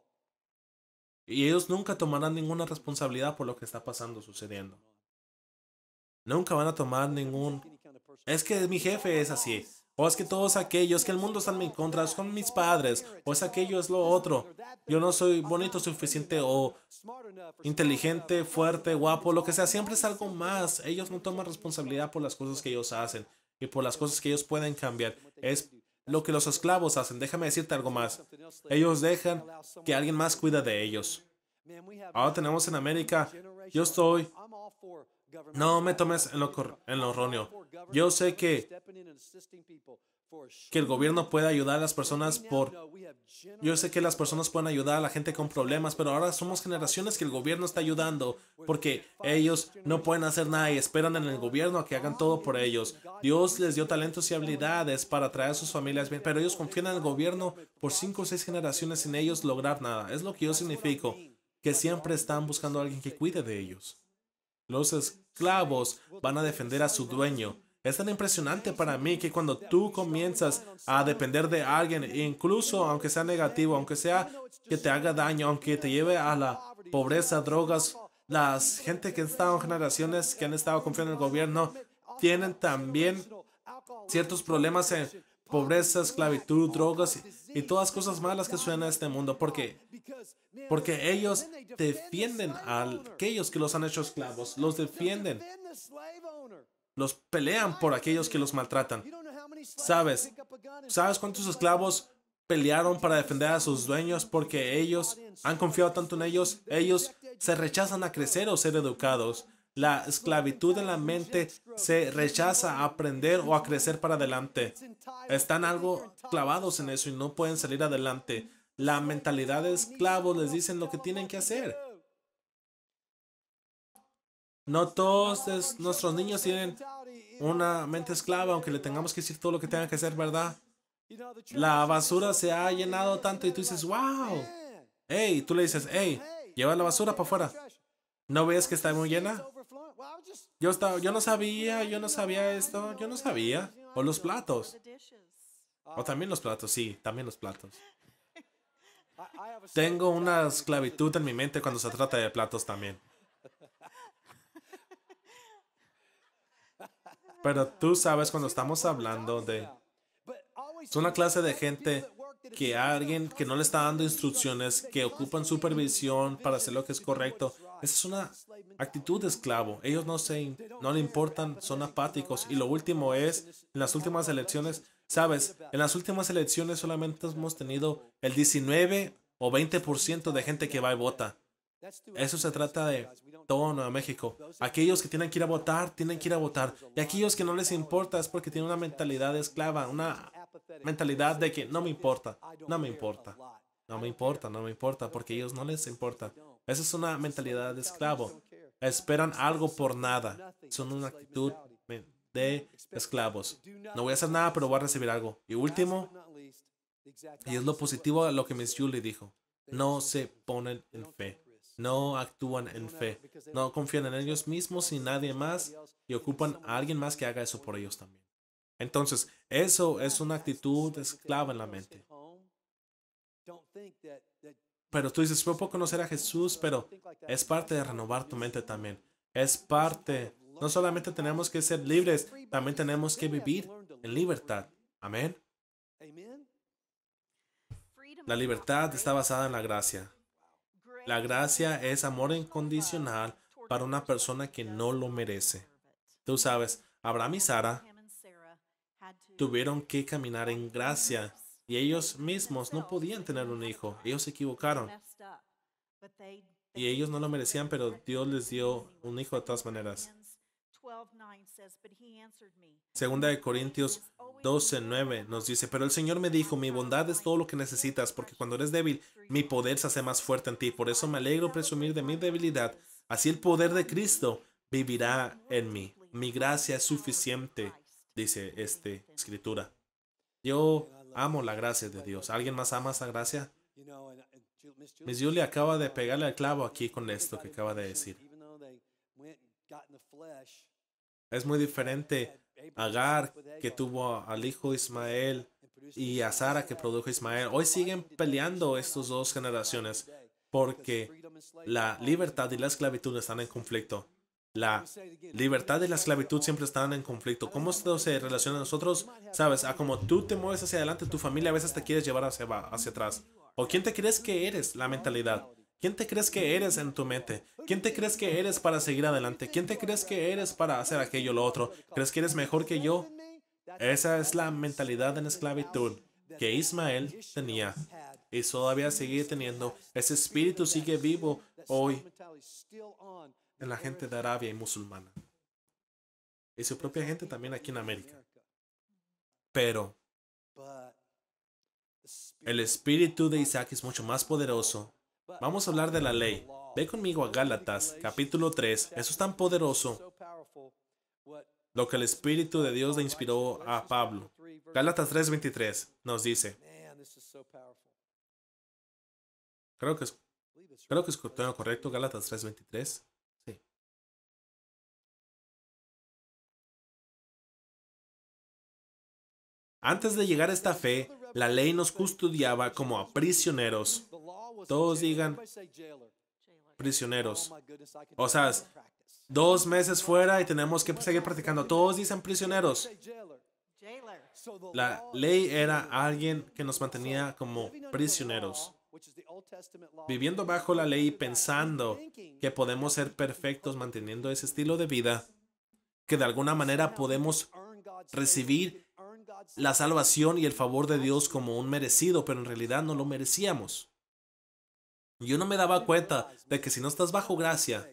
Y ellos nunca tomarán ninguna responsabilidad por lo que está sucediendo. Nunca van a tomar es que mi jefe es así. O es que todos aquellos, que el mundo está en mi contra, son mis padres. O es aquello, es lo otro. Yo no soy bonito suficiente o inteligente, fuerte, guapo, lo que sea. Siempre es algo más. Ellos no toman responsabilidad por las cosas que ellos hacen y por las cosas que ellos pueden cambiar. Es lo que los esclavos hacen. Déjame decirte algo más. Ellos dejan que alguien más cuida de ellos. Ahora tenemos en América, no me tomes en lo erróneo. Yo sé que el gobierno puede ayudar a las personas yo sé que las personas pueden ayudar a la gente con problemas, pero ahora somos generaciones que el gobierno está ayudando porque ellos no pueden hacer nada y esperan en el gobierno a que hagan todo por ellos. Dios les dio talentos y habilidades para traer a sus familias bien, pero ellos confían en el gobierno por 5 o 6 generaciones sin ellos lograr nada. Es lo que yo significo, que siempre están buscando a alguien que cuide de ellos. Los esclavos van a defender a su dueño. Es tan impresionante para mí que cuando tú comienzas a depender de alguien, incluso aunque sea negativo, aunque sea que te haga daño, aunque te lleve a la pobreza, drogas, las gente que han estado en generaciones que han estado confiando en el gobierno tienen también ciertos problemas en pobreza, esclavitud, drogas y todas cosas malas que suenan en este mundo porque ellos defienden a aquellos que los han hecho esclavos, los defienden, los pelean por aquellos que los maltratan. ¿Sabes cuántos esclavos pelearon para defender a sus dueños porque ellos han confiado tanto en ellos? Ellos se rechazan a crecer o ser educados. La esclavitud en la mente se rechaza a aprender o a crecer para adelante. Están algo clavados en eso y no pueden salir adelante. La mentalidad de esclavos les dicen lo que tienen que hacer. No todos nuestros niños tienen una mente esclava, aunque le tengamos que decir todo lo que tengan que hacer, ¿verdad? La basura se ha llenado tanto y tú dices, wow. Hey, tú le dices, hey, lleva la basura para afuera. ¿No ves que está muy llena? Yo no sabía esto, yo no sabía. O los platos. O también los platos, sí, también los platos. Tengo una esclavitud en mi mente cuando se trata de platos también. Pero tú sabes cuando estamos hablando de... Es una clase de gente que alguien que no le está dando instrucciones, que ocupan supervisión para hacer lo que es correcto. Esa es una actitud de esclavo. Ellos no le importan, son apáticos. Y lo último es, en las últimas elecciones, Sabes, en las últimas elecciones solamente hemos tenido el 19 o 20% de gente que va y vota. Eso se trata de todo Nuevo México. Aquellos que tienen que ir a votar, tienen que ir a votar. Y aquellos que no les importa es porque tienen una mentalidad esclava, una mentalidad de que no me importa, no me importa, no me importa, no me importa, porque a ellos no les importa. Esa es una mentalidad de esclavo. Esperan algo por nada. Son una actitud de esclavos. No voy a hacer nada, pero voy a recibir algo. Y último, y es lo positivo a lo que Miss Julie dijo, no se ponen en fe. No actúan en fe. No confían en ellos mismos y nadie más y ocupan a alguien más que haga eso por ellos también. Entonces, eso es una actitud esclava en la mente. Pero tú dices, yo puedo conocer a Jesús, pero es parte de renovar tu mente también. Es parte, no solamente tenemos que ser libres, también tenemos que vivir en libertad. Amén. La libertad está basada en la gracia. La gracia es amor incondicional para una persona que no lo merece. Tú sabes, Abraham y Sara tuvieron que caminar en gracia y ellos mismos no podían tener un hijo. Ellos se equivocaron. Y ellos no lo merecían, pero Dios les dio un hijo de todas maneras. Segunda de Corintios 12:9 nos dice, pero el Señor me dijo, mi bondad es todo lo que necesitas, porque cuando eres débil, mi poder se hace más fuerte en ti. Por eso me alegro presumir de mi debilidad. Así el poder de Cristo vivirá en mí. Mi gracia es suficiente, dice esta escritura. Yo amo la gracia de Dios. ¿Alguien más ama esa gracia? Miss Julie acaba de pegarle al clavo aquí con esto que acaba de decir. Es muy diferente a Agar, que tuvo al hijo Ismael, y a Sara, que produjo Ismael. Hoy siguen peleando estas dos generaciones porque la libertad y la esclavitud están en conflicto. La libertad y la esclavitud siempre están en conflicto. ¿Cómo esto se relaciona a nosotros? Sabes, a como tú te mueves hacia adelante, tu familia a veces te quieres llevar hacia atrás. ¿O quién te crees que eres? La mentalidad. ¿Quién te crees que eres en tu mente? ¿Quién te crees que eres para seguir adelante? ¿Quién te crees que eres para hacer aquello o lo otro? ¿Crees que eres mejor que yo? Esa es la mentalidad en esclavitud que Ismael tenía y todavía sigue teniendo. Ese espíritu sigue vivo hoy en la gente de Arabia y musulmana. Y su propia gente también aquí en América. Pero el espíritu de Isaac es mucho más poderoso. Vamos a hablar de la ley. Ve conmigo a Gálatas, capítulo 3. Eso es tan poderoso lo que el Espíritu de Dios le inspiró a Pablo. Gálatas 3:23 nos dice. Creo que es todo correcto. Gálatas 3:23. Sí. Antes de llegar a esta fe, la ley nos custodiaba como a prisioneros. Todos digan prisioneros. O sea, 2 meses fuera y tenemos que seguir practicando. Todos dicen prisioneros. La ley era alguien que nos mantenía como prisioneros. Viviendo bajo la ley y pensando que podemos ser perfectos manteniendo ese estilo de vida, que de alguna manera podemos recibir la salvación y el favor de Dios como un merecido, pero en realidad no lo merecíamos. Yo no me daba cuenta de que si no estás bajo gracia,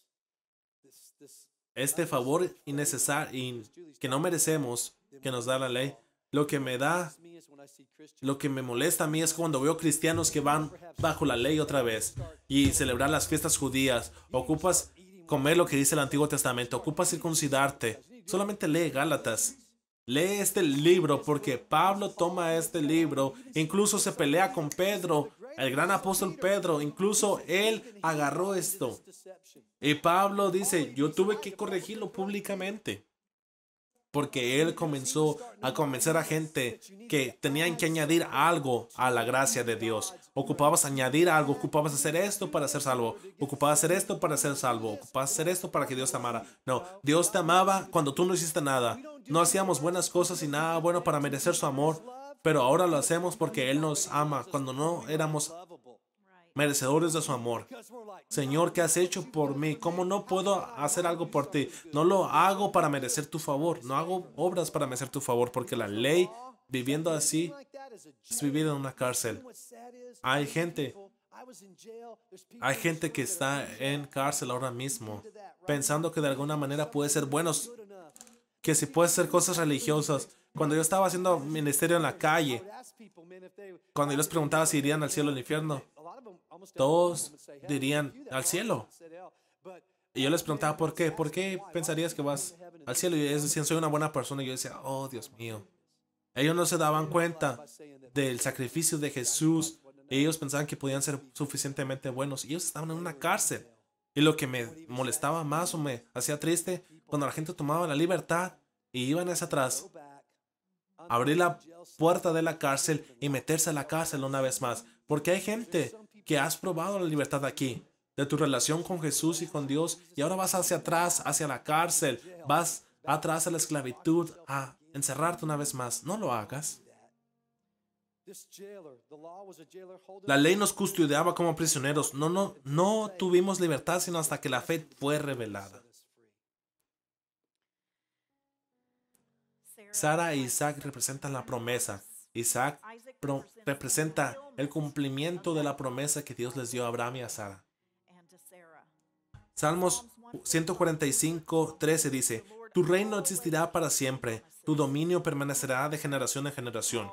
este favor innecesario que no merecemos, que nos da la ley, lo que me molesta a mí es cuando veo cristianos que van bajo la ley otra vez y celebrar las fiestas judías. Ocupas comer lo que dice el Antiguo Testamento, ocupas circuncidarte. Solamente lee Gálatas. Lee este libro porque Pablo toma este libro, incluso se pelea con Pedro, el gran apóstol Pedro, incluso él agarró esto. Y Pablo dice, yo tuve que corregirlo públicamente. Porque él comenzó a convencer a gente que tenían que añadir algo a la gracia de Dios. Ocupabas añadir algo, ocupabas hacer esto para ser salvo, ocupabas hacer esto para ser salvo, ocupabas hacer esto para que Dios te amara. No, Dios te amaba cuando tú no hiciste nada. No hacíamos buenas cosas y nada bueno para merecer su amor, pero ahora lo hacemos porque Él nos ama cuando no éramos merecedores de su amor. Señor, ¿qué has hecho por mí? ¿Cómo no puedo hacer algo por ti? No lo hago para merecer tu favor. No hago obras para merecer tu favor, porque la ley, viviendo así, es vivir en una cárcel. Hay gente, hay gente que está en cárcel ahora mismo, pensando que de alguna manera puede ser buenos, que si puede hacer cosas religiosas. Cuando yo estaba haciendo ministerio en la calle, cuando yo les preguntaba si irían al cielo o al infierno, todos dirían al cielo. Y yo les preguntaba por qué. ¿Por qué pensarías que vas al cielo? Y ellos decían, soy una buena persona. Y yo decía, oh, Dios mío. Ellos no se daban cuenta del sacrificio de Jesús. Ellos pensaban que podían ser suficientemente buenos. Y ellos estaban en una cárcel. Y lo que me molestaba más o me hacía triste, cuando la gente tomaba la libertad y iban hacia atrás, abrir la puerta de la cárcel y meterse a la cárcel una vez más. Porque hay gente que has probado la libertad aquí, de tu relación con Jesús y con Dios, y ahora vas hacia atrás, hacia la cárcel, vas atrás a la esclavitud, a encerrarte una vez más. No lo hagas. La ley nos custodiaba como prisioneros. No tuvimos libertad sino hasta que la fe fue revelada. Sara e Isaac representan la promesa. Isaac representa el cumplimiento de la promesa que Dios les dio a Abraham y a Sara. Salmos 145:13 dice, tu reino existirá para siempre, tu dominio permanecerá de generación en generación.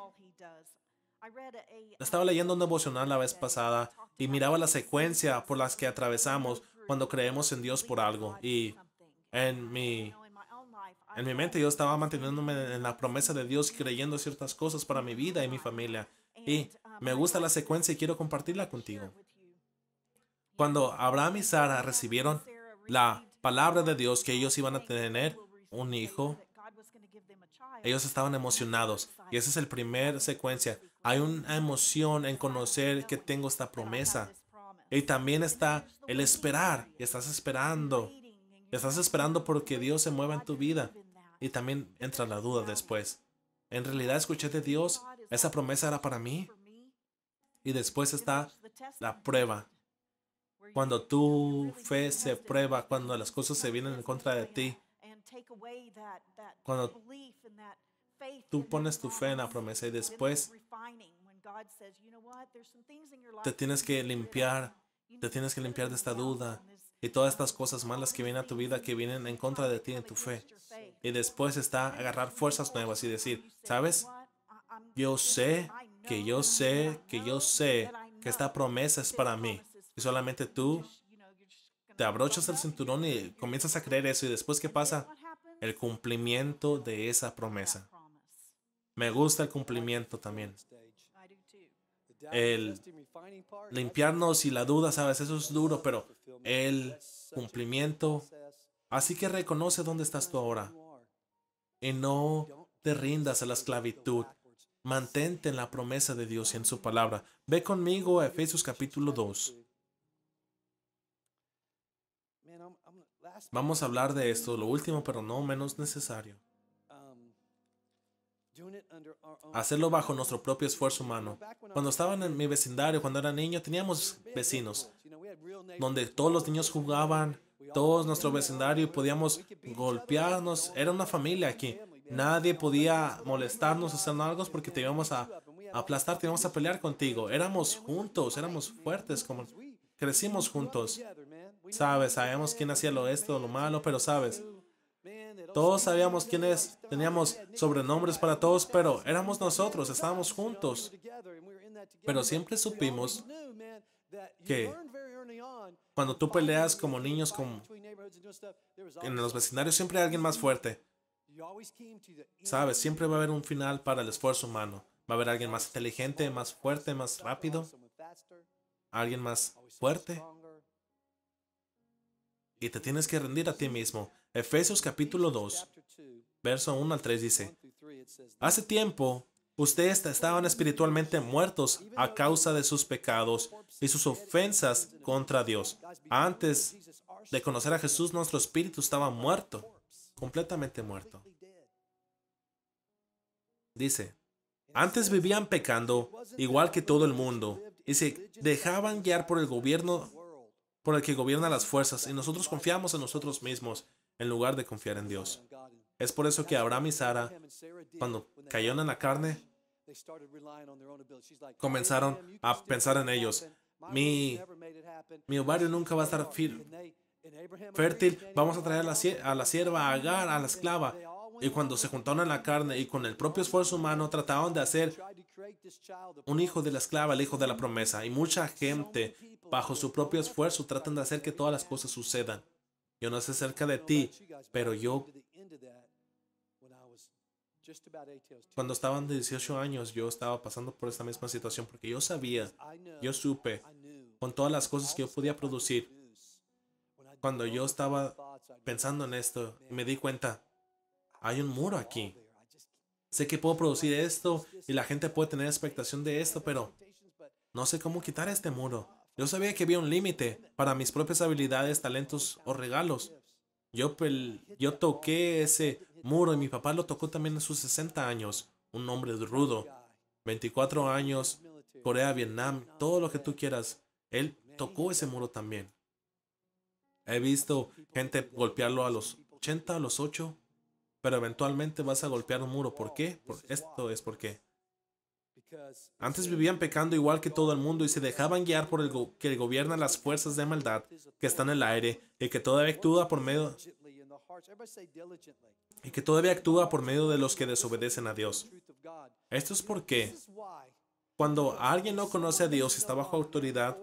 Estaba leyendo un devocional la vez pasada y miraba la secuencia por las que atravesamos cuando creemos en Dios por algo. Y en mi mente yo estaba manteniéndome en la promesa de Dios y creyendo ciertas cosas para mi vida y mi familia. Y me gusta la secuencia y quiero compartirla contigo. Cuando Abraham y Sara recibieron la palabra de Dios que ellos iban a tener un hijo, ellos estaban emocionados. Y esa es la primera secuencia. Hay una emoción en conocer que tengo esta promesa. Y también está el esperar. Y estás esperando. Estás esperando porque Dios se mueva en tu vida. Y también entra la duda después. ¿En realidad escuché de Dios? ¿Esa promesa era para mí? Y después está la prueba. Cuando tu fe se prueba, cuando las cosas se vienen en contra de ti, cuando tú pones tu fe en la promesa y después te tienes que limpiar de esta duda y todas estas cosas malas que vienen a tu vida, que vienen en contra de ti en tu fe. Y después está agarrar fuerzas nuevas y decir, ¿sabes? Yo sé que esta promesa es para mí. Y solamente tú te abrochas el cinturón y comienzas a creer eso. Y después, ¿qué pasa? El cumplimiento de esa promesa. Me gusta el cumplimiento también. El limpiarnos y la duda, ¿sabes? Eso es duro, pero el cumplimiento. Así que reconoce dónde estás tú ahora. Y no te rindas a la esclavitud. Mantente en la promesa de Dios y en su palabra. Ve conmigo a Efesios capítulo 2. Vamos a hablar de esto, lo último, pero no menos necesario. Hacerlo bajo nuestro propio esfuerzo humano. Cuando estaba en mi vecindario, cuando era niño, teníamos vecinos donde todos los niños jugaban, todos nuestro vecindario, y podíamos golpearnos. Era una familia aquí. Nadie podía molestarnos, hacer algo porque te íbamos a aplastar, te íbamos a pelear contigo. Éramos juntos, éramos fuertes, como crecimos juntos. Sabes, sabemos quién hacía lo esto o lo malo, pero sabes, todos sabíamos quiénes, teníamos sobrenombres para todos, pero éramos nosotros, estábamos juntos. Pero siempre supimos que cuando tú peleas como niños en los vecindarios, siempre hay alguien más fuerte. Sabes, siempre va a haber un final para el esfuerzo humano. Va a haber alguien más inteligente, más fuerte, más rápido. Alguien más fuerte. Y te tienes que rendir a ti mismo. Efesios capítulo 2, verso 1 al 3 dice, hace tiempo, ustedes estaban espiritualmente muertos a causa de sus pecados y sus ofensas contra Dios. Antes de conocer a Jesús, nuestro espíritu estaba muerto, completamente muerto. Dice, antes vivían pecando, igual que todo el mundo. y se dejaban guiar por el gobierno, por el que gobierna las fuerzas, y nosotros confiamos en nosotros mismos en lugar de confiar en Dios. Es por eso que Abraham y Sara, cuando cayeron en la carne, comenzaron a pensar en ellos. Mi ovario nunca va a estar fértil. Vamos a traer a la sierva, a Agar, a la esclava. Y cuando se juntaron en la carne y con el propio esfuerzo humano trataron de hacer un hijo de la esclava, el hijo de la promesa. Y mucha gente, bajo su propio esfuerzo, tratan de hacer que todas las cosas sucedan. Yo no sé acerca de ti, pero yo, cuando estaban de 18 años, yo estaba pasando por esta misma situación porque yo sabía, yo supe, con todas las cosas que yo podía producir, cuando yo estaba pensando en esto, me di cuenta, hay un muro aquí. Sé que puedo producir esto y la gente puede tener expectación de esto, pero no sé cómo quitar este muro. Yo sabía que había un límite para mis propias habilidades, talentos o regalos. Yo toqué ese muro y mi papá lo tocó también en sus 60 años. Un hombre rudo, 24 años, Corea, Vietnam, todo lo que tú quieras. Él tocó ese muro también. He visto gente golpearlo a los 80, a los 8, pero eventualmente vas a golpear un muro. ¿Por qué? Esto es porque antes vivían pecando igual que todo el mundo y se dejaban guiar por que gobierna las fuerzas de maldad que están en el aire y que todavía actúa por medio de los que desobedecen a Dios. Esto es porque cuando alguien no conoce a Dios y está bajo autoridad,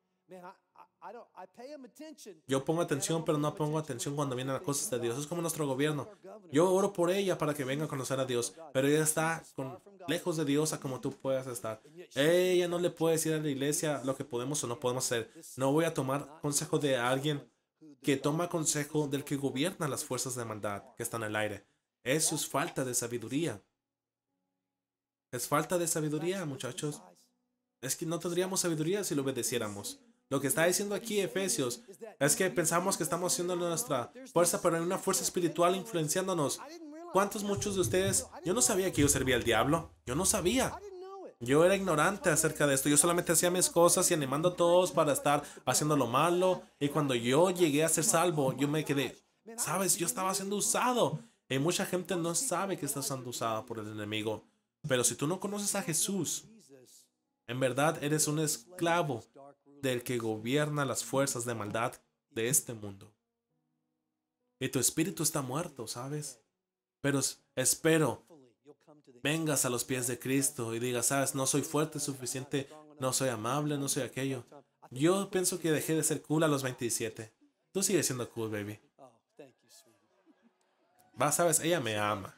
yo pongo atención, pero no pongo atención cuando vienen las cosas de Dios. Es como nuestro gobierno. Yo oro por ella para que venga a conocer a Dios, pero ella está lejos de Dios a como tú puedas estar. Ella no le puede decir a la iglesia lo que podemos o no podemos hacer. No voy a tomar consejo de alguien que toma consejo del que gobierna las fuerzas de maldad que están en el aire. Eso es falta de sabiduría. Es falta de sabiduría, muchachos. Es que no tendríamos sabiduría si lo obedeciéramos. Lo que está diciendo aquí Efesios es que pensamos que estamos haciendo nuestra fuerza, pero hay una fuerza espiritual influenciándonos. Muchos de ustedes? Yo no sabía que yo servía al diablo. Yo no sabía. Yo era ignorante acerca de esto. Yo solamente hacía mis cosas y animando a todos para estar haciendo lo malo. Y cuando yo llegué a ser salvo, yo me quedé, ¿sabes? Yo estaba siendo usado. Y mucha gente no sabe que está siendo usada por el enemigo. Pero si tú no conoces a Jesús, en verdad eres un esclavo del que gobierna las fuerzas de maldad de este mundo. Y tu espíritu está muerto, ¿sabes? Pero espero vengas a los pies de Cristo y digas, ¿sabes? No soy fuerte suficiente, no soy amable, no soy aquello. Yo pienso que dejé de ser cool a los 27. Tú sigues siendo cool, baby. ¿Sabes? Ella me ama.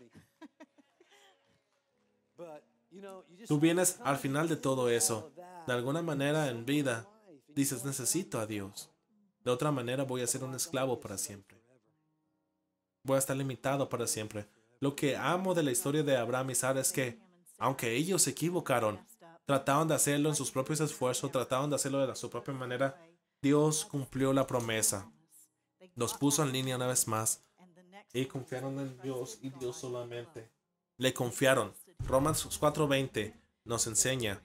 Tú vienes al final de todo eso. De alguna manera en vida dices, necesito a Dios. De otra manera voy a ser un esclavo para siempre. Voy a estar limitado para siempre. Lo que amo de la historia de Abraham y Sara es que, aunque ellos se equivocaron, trataron de hacerlo en sus propios esfuerzos, trataron de hacerlo de su propia manera, Dios cumplió la promesa. Los puso en línea una vez más y confiaron en Dios y Dios solamente. Le confiaron. Romanos 4:20 nos enseña.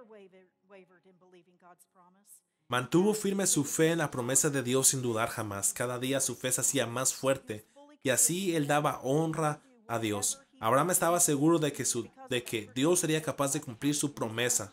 Mantuvo firme su fe en la promesa de Dios sin dudar jamás. Cada día su fe se hacía más fuerte y así él daba honra a Dios. Abraham estaba seguro de que Dios sería capaz de cumplir su promesa.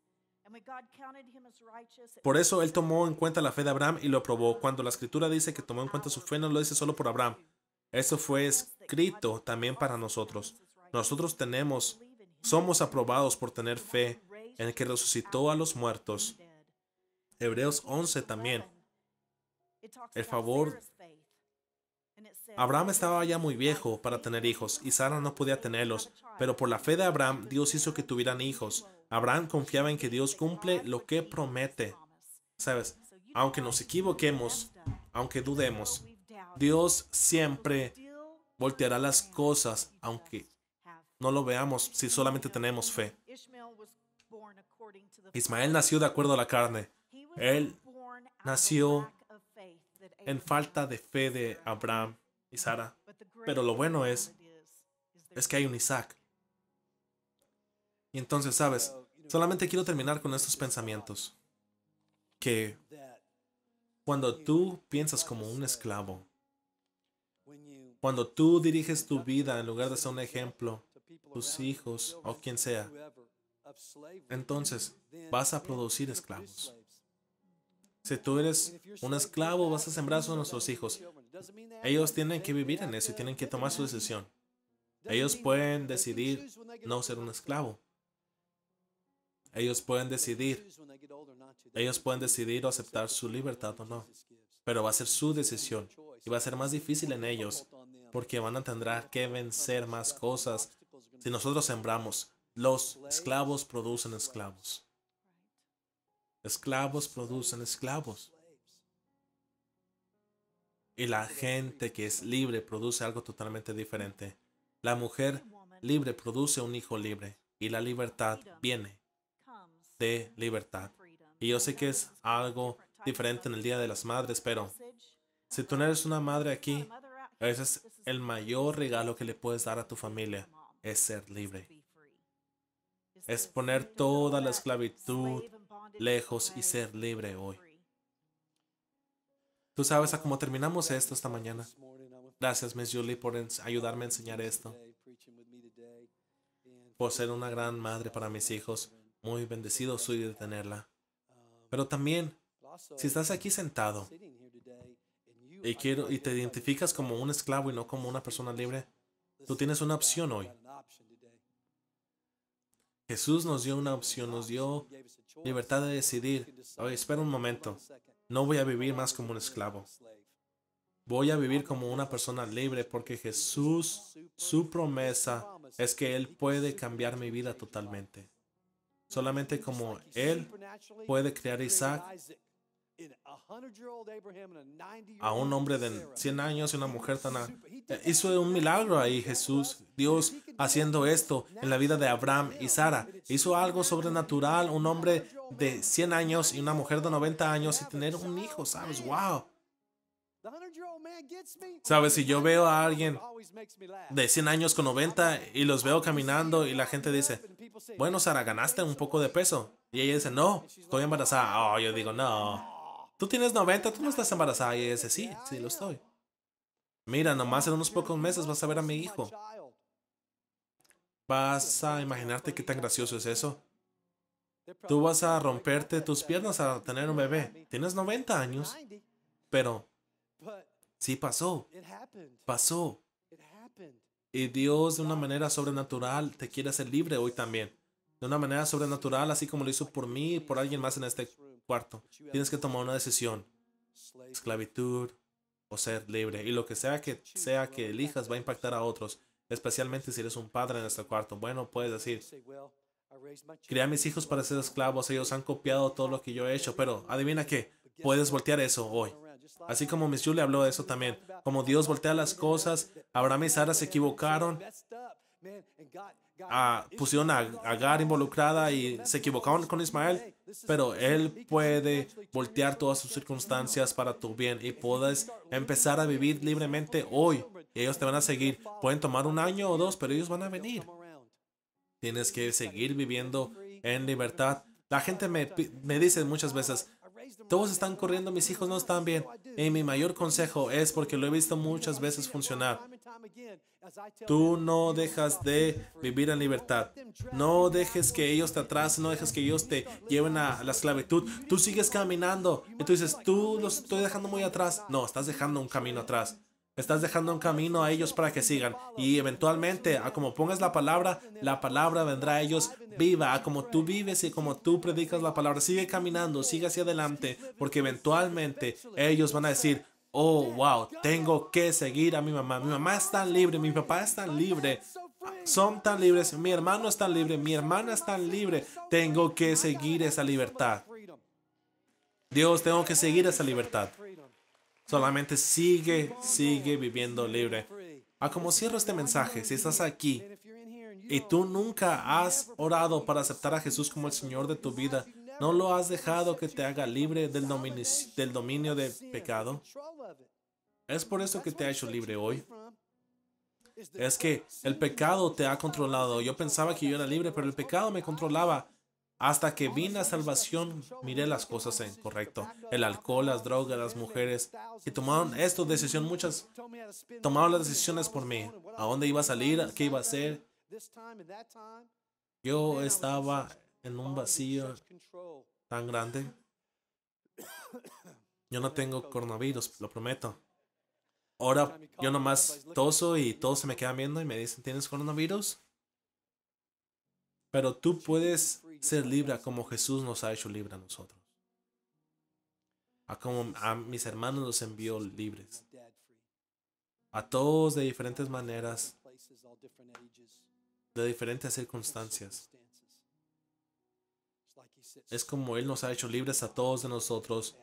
Por eso él tomó en cuenta la fe de Abraham y lo probó. Cuando la escritura dice que tomó en cuenta su fe, no lo dice solo por Abraham. Eso fue escrito también para nosotros. Nosotros somos aprobados por tener fe en el que resucitó a los muertos. Hebreos 11 también. El favor. Abraham estaba ya muy viejo para tener hijos y Sara no podía tenerlos, pero por la fe de Abraham Dios hizo que tuvieran hijos. Abraham confiaba en que Dios cumple lo que promete. ¿Sabes? Aunque nos equivoquemos, aunque dudemos, Dios siempre volteará las cosas, aunque no lo veamos, si solamente tenemos fe. Ismael nació de acuerdo a la carne. Él nació en falta de fe de Abraham y Sara. Pero lo bueno es que hay un Isaac. Y entonces, ¿sabes? Solamente quiero terminar con estos pensamientos. Que cuando tú piensas como un esclavo, cuando tú diriges tu vida en lugar de ser un ejemplo, tus hijos o quien sea, entonces vas a producir esclavos. Si tú eres un esclavo, vas a sembrar eso a nuestros hijos. Ellos tienen que vivir en eso y tienen que tomar su decisión. Ellos pueden decidir no ser un esclavo. Ellos pueden decidir aceptar su libertad o no. Pero va a ser su decisión y va a ser más difícil en ellos porque van a tener que vencer más cosas. Si nosotros sembramos, los esclavos producen esclavos. Esclavos producen esclavos. Y la gente que es libre produce algo totalmente diferente. La mujer libre produce un hijo libre. Y la libertad viene de libertad. Y yo sé que es algo diferente en el Día de las Madres, pero si tú no eres una madre aquí, ese es el mayor regalo que le puedes dar a tu familia, es ser libre. Es poner toda la esclavitud lejos y ser libre hoy. Tú sabes a cómo terminamos esto esta mañana. Gracias, Miss Julie, por ayudarme a enseñar esto. Por ser una gran madre para mis hijos. Muy bendecido soy de tenerla. Pero también, si estás aquí sentado y te identificas como un esclavo y no como una persona libre, tú tienes una opción hoy. Jesús nos dio una opción, nos dio libertad de decidir. Oye, espera un momento. No voy a vivir más como un esclavo. Voy a vivir como una persona libre porque Jesús, su promesa es que Él puede cambiar mi vida totalmente. Solamente como Él puede crear a Isaac, a un hombre de 100 años y una mujer hizo un milagro ahí Jesús, Dios haciendo esto en la vida de Abraham y Sara. Hizo algo sobrenatural, un hombre de 100 años y una mujer de 90 años y tener un hijo, ¿sabes? ¡Wow! ¿Sabes? Si yo veo a alguien de 100 años con 90 y los veo caminando y la gente dice, bueno, Sara, ganaste un poco de peso. Y ella dice, no, estoy embarazada. Oh, yo digo, no. Tú tienes 90, tú no estás embarazada. Y ella dice, sí, sí lo estoy. Mira, nomás en unos pocos meses vas a ver a mi hijo. ¿Vas a imaginarte qué tan gracioso es eso? Tú vas a romperte tus piernas a tener un bebé. Tienes 90 años, pero sí pasó. Pasó. Y Dios de una manera sobrenatural te quiere hacer libre hoy también. De una manera sobrenatural, así como lo hizo por mí y por alguien más en este cuarto. Tienes que tomar una decisión. Esclavitud o ser libre. Y lo que sea que elijas va a impactar a otros. Especialmente si eres un padre en este cuarto. Bueno, puedes decir, crié a mis hijos para ser esclavos. Ellos han copiado todo lo que yo he hecho. Pero adivina qué, puedes voltear eso hoy. Así como Miss Julie habló de eso también. Como Dios voltea las cosas, Abraham y Sara se equivocaron. Pusieron a Agar involucrada y se equivocaron con Ismael. Pero Él puede voltear todas sus circunstancias para tu bien y puedes empezar a vivir libremente hoy. Y ellos te van a seguir. Pueden tomar un año o dos, pero ellos van a venir. Tienes que seguir viviendo en libertad. La gente me dice muchas veces, todos están corriendo, mis hijos no están bien. Y mi mayor consejo es, porque lo he visto muchas veces funcionar, tú no dejas de vivir en libertad. No dejes que ellos te atrasen, no dejes que ellos te lleven a la esclavitud. Tú sigues caminando y tú dices, tú los estoy dejando muy atrás. No, estás dejando un camino atrás. Estás dejando un camino a ellos para que sigan. Y eventualmente, a como pongas la palabra vendrá a ellos viva. A como tú vives y como tú predicas la palabra. Sigue caminando, sigue hacia adelante. Porque eventualmente ellos van a decir, oh, wow, tengo que seguir a mi mamá. Mi mamá es tan libre, mi papá es tan libre. Son tan libres, mi hermano es tan libre, mi hermana es tan libre. Tengo que seguir esa libertad. Dios, tengo que seguir esa libertad. Solamente sigue viviendo libre. Como cierro este mensaje, si estás aquí y tú nunca has orado para aceptar a Jesús como el Señor de tu vida, no lo has dejado que te haga libre del dominio del pecado, es por eso que te ha hecho libre hoy. Es que el pecado te ha controlado. Yo pensaba que yo era libre, pero el pecado me controlaba. Hasta que vine a salvación, miré las cosas en correcto. El alcohol, las drogas, las mujeres, que tomaron esta decisión, muchas tomaron las decisiones por mí. ¿A dónde iba a salir? ¿Qué iba a hacer? Yo estaba en un vacío tan grande. Yo no tengo coronavirus, lo prometo. Ahora yo nomás toso y todos se me quedan viendo y me dicen, ¿tienes coronavirus? Pero tú puedes ser libre como Jesús nos ha hecho libre a nosotros. A como a mis hermanos los envió libres. A todos de diferentes maneras, de diferentes circunstancias. Es como Él nos ha hecho libres a todos de nosotros.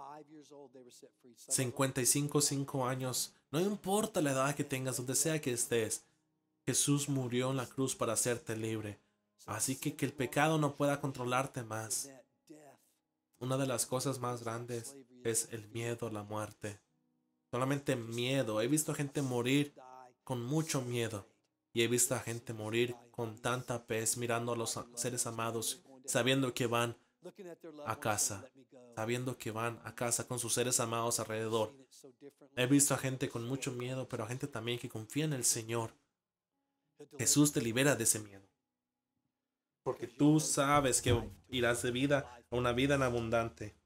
55 años, no importa la edad que tengas, donde sea que estés, Jesús murió en la cruz para hacerte libre. Así que el pecado no pueda controlarte más. Una de las cosas más grandes es el miedo a la muerte. Solamente miedo. He visto a gente morir con mucho miedo. Y he visto a gente morir con tanta paz, mirando a los seres amados, sabiendo que van a casa. Sabiendo que van a casa con sus seres amados alrededor. He visto a gente con mucho miedo, pero a gente también que confía en el Señor. Jesús te libera de ese miedo. Porque tú sabes que irás de vida a una vida en abundante.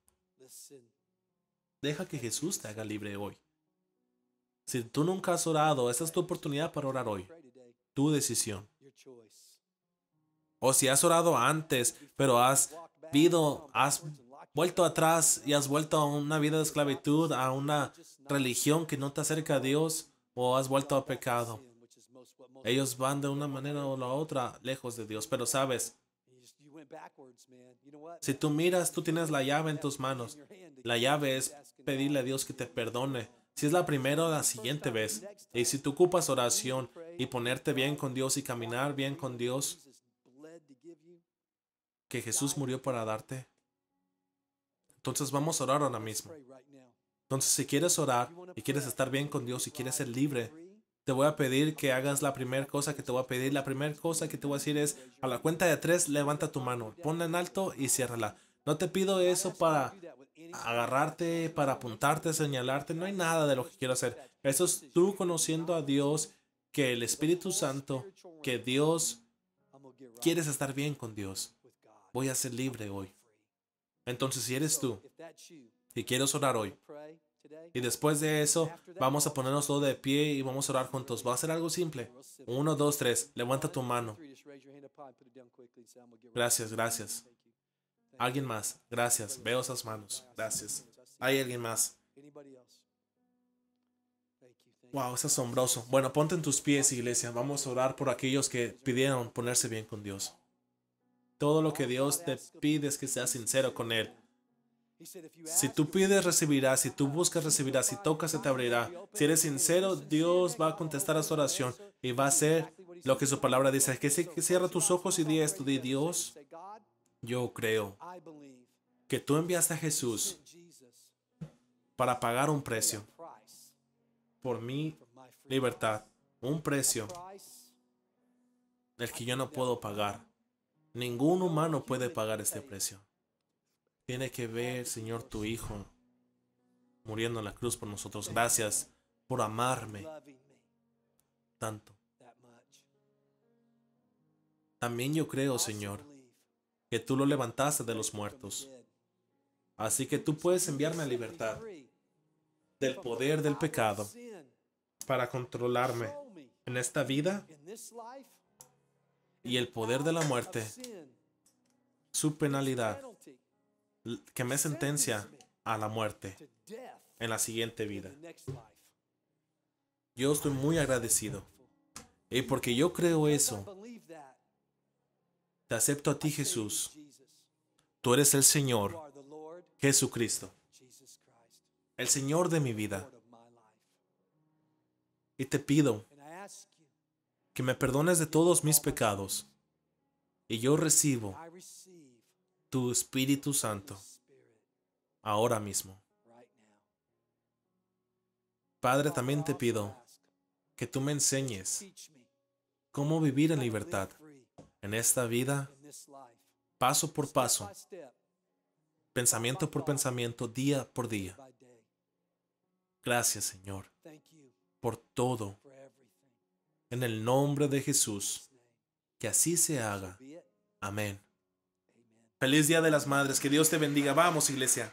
Deja que Jesús te haga libre hoy. Si tú nunca has orado, esta es tu oportunidad para orar hoy. Tu decisión. O si has orado antes, pero has vuelto atrás y has vuelto a una vida de esclavitud, a una religión que no te acerca a Dios, o has vuelto a pecado. Ellos van de una manera o la otra lejos de Dios, pero sabes, si tú miras, tú tienes la llave en tus manos. La llave es pedirle a Dios que te perdone. Si es la primera o la siguiente vez. Y si tú ocupas oración y ponerte bien con Dios y caminar bien con Dios, que Jesús murió para darte, entonces vamos a orar ahora mismo. Entonces, si quieres orar y quieres estar bien con Dios y quieres ser libre, te voy a pedir que hagas la primera cosa que te voy a pedir. La primera cosa que te voy a decir es, a la cuenta de 3, levanta tu mano, ponla en alto y ciérrala. No te pido eso para agarrarte, para apuntarte, señalarte. No hay nada de lo que quiero hacer. Eso es tú conociendo a Dios, que el Espíritu Santo, que Dios, quieres estar bien con Dios. Voy a ser libre hoy. Entonces, si eres tú y quieres orar hoy, y después de eso, vamos a ponernos todo de pie y vamos a orar juntos. Va a ser algo simple. 1, 2, 3. Levanta tu mano. Gracias, gracias. ¿Alguien más? Gracias. Veo esas manos. Gracias. ¿Hay alguien más? Wow, es asombroso. Bueno, ponte en tus pies, iglesia. Vamos a orar por aquellos que pidieron ponerse bien con Dios. Todo lo que Dios te pide es que seas sincero con Él. Si tú pides, recibirás. Si tú buscas, recibirás. Si tocas, se te abrirá. Si eres sincero, Dios va a contestar a tu oración y va a hacer lo que su palabra dice. Que cierra tus ojos y di esto. Di, Dios, yo creo que tú enviaste a Jesús para pagar un precio por mi libertad. Un precio del que yo no puedo pagar. Ningún humano puede pagar este precio. Tiene que ver, Señor, tu Hijo muriendo en la cruz por nosotros. Gracias por amarme tanto. También yo creo, Señor, que tú lo levantaste de los muertos. Así que tú puedes enviarme a libertad del poder del pecado para controlarme en esta vida y el poder de la muerte, su penalidad, que me sentencia a la muerte en la siguiente vida. Yo estoy muy agradecido. Y porque yo creo eso, te acepto a ti, Jesús. Tú eres el Señor, Jesucristo, el Señor de mi vida. Y te pido que me perdones de todos mis pecados. Y yo recibo tu Espíritu Santo ahora mismo. Padre, también te pido que tú me enseñes cómo vivir en libertad en esta vida paso por paso, pensamiento por pensamiento, día por día. Gracias, Señor, por todo. En el nombre de Jesús, que así se haga. Amén. Feliz Día de las Madres. Que Dios te bendiga. Vamos, iglesia.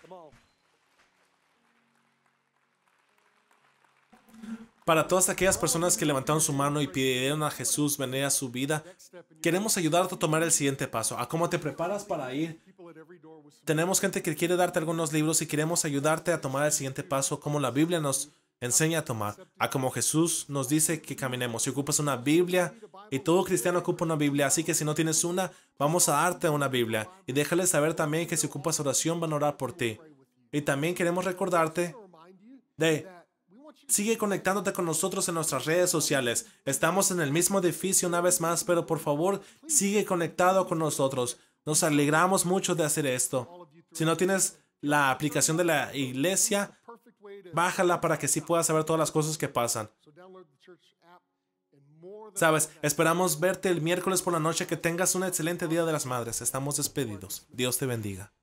Para todas aquellas personas que levantaron su mano y pidieron a Jesús venir a su vida, queremos ayudarte a tomar el siguiente paso. ¿A cómo te preparas para ir? Tenemos gente que quiere darte algunos libros y queremos ayudarte a tomar el siguiente paso, como la Biblia nos enseña a tomar, a como Jesús nos dice que caminemos. Si ocupas una Biblia, y todo cristiano ocupa una Biblia, así que si no tienes una, vamos a darte una Biblia. Y déjale saber también que si ocupas oración, van a orar por ti. Y también queremos recordarte de sigue conectándote con nosotros en nuestras redes sociales. Estamos en el mismo edificio una vez más, pero por favor, sigue conectado con nosotros. Nos alegramos mucho de hacer esto. Si no tienes la aplicación de la iglesia, bájala para que sí puedas saber todas las cosas que pasan. Sabes, esperamos verte el miércoles por la noche. Que tengas un excelente Día de las Madres. Estamos despedidos. Dios te bendiga.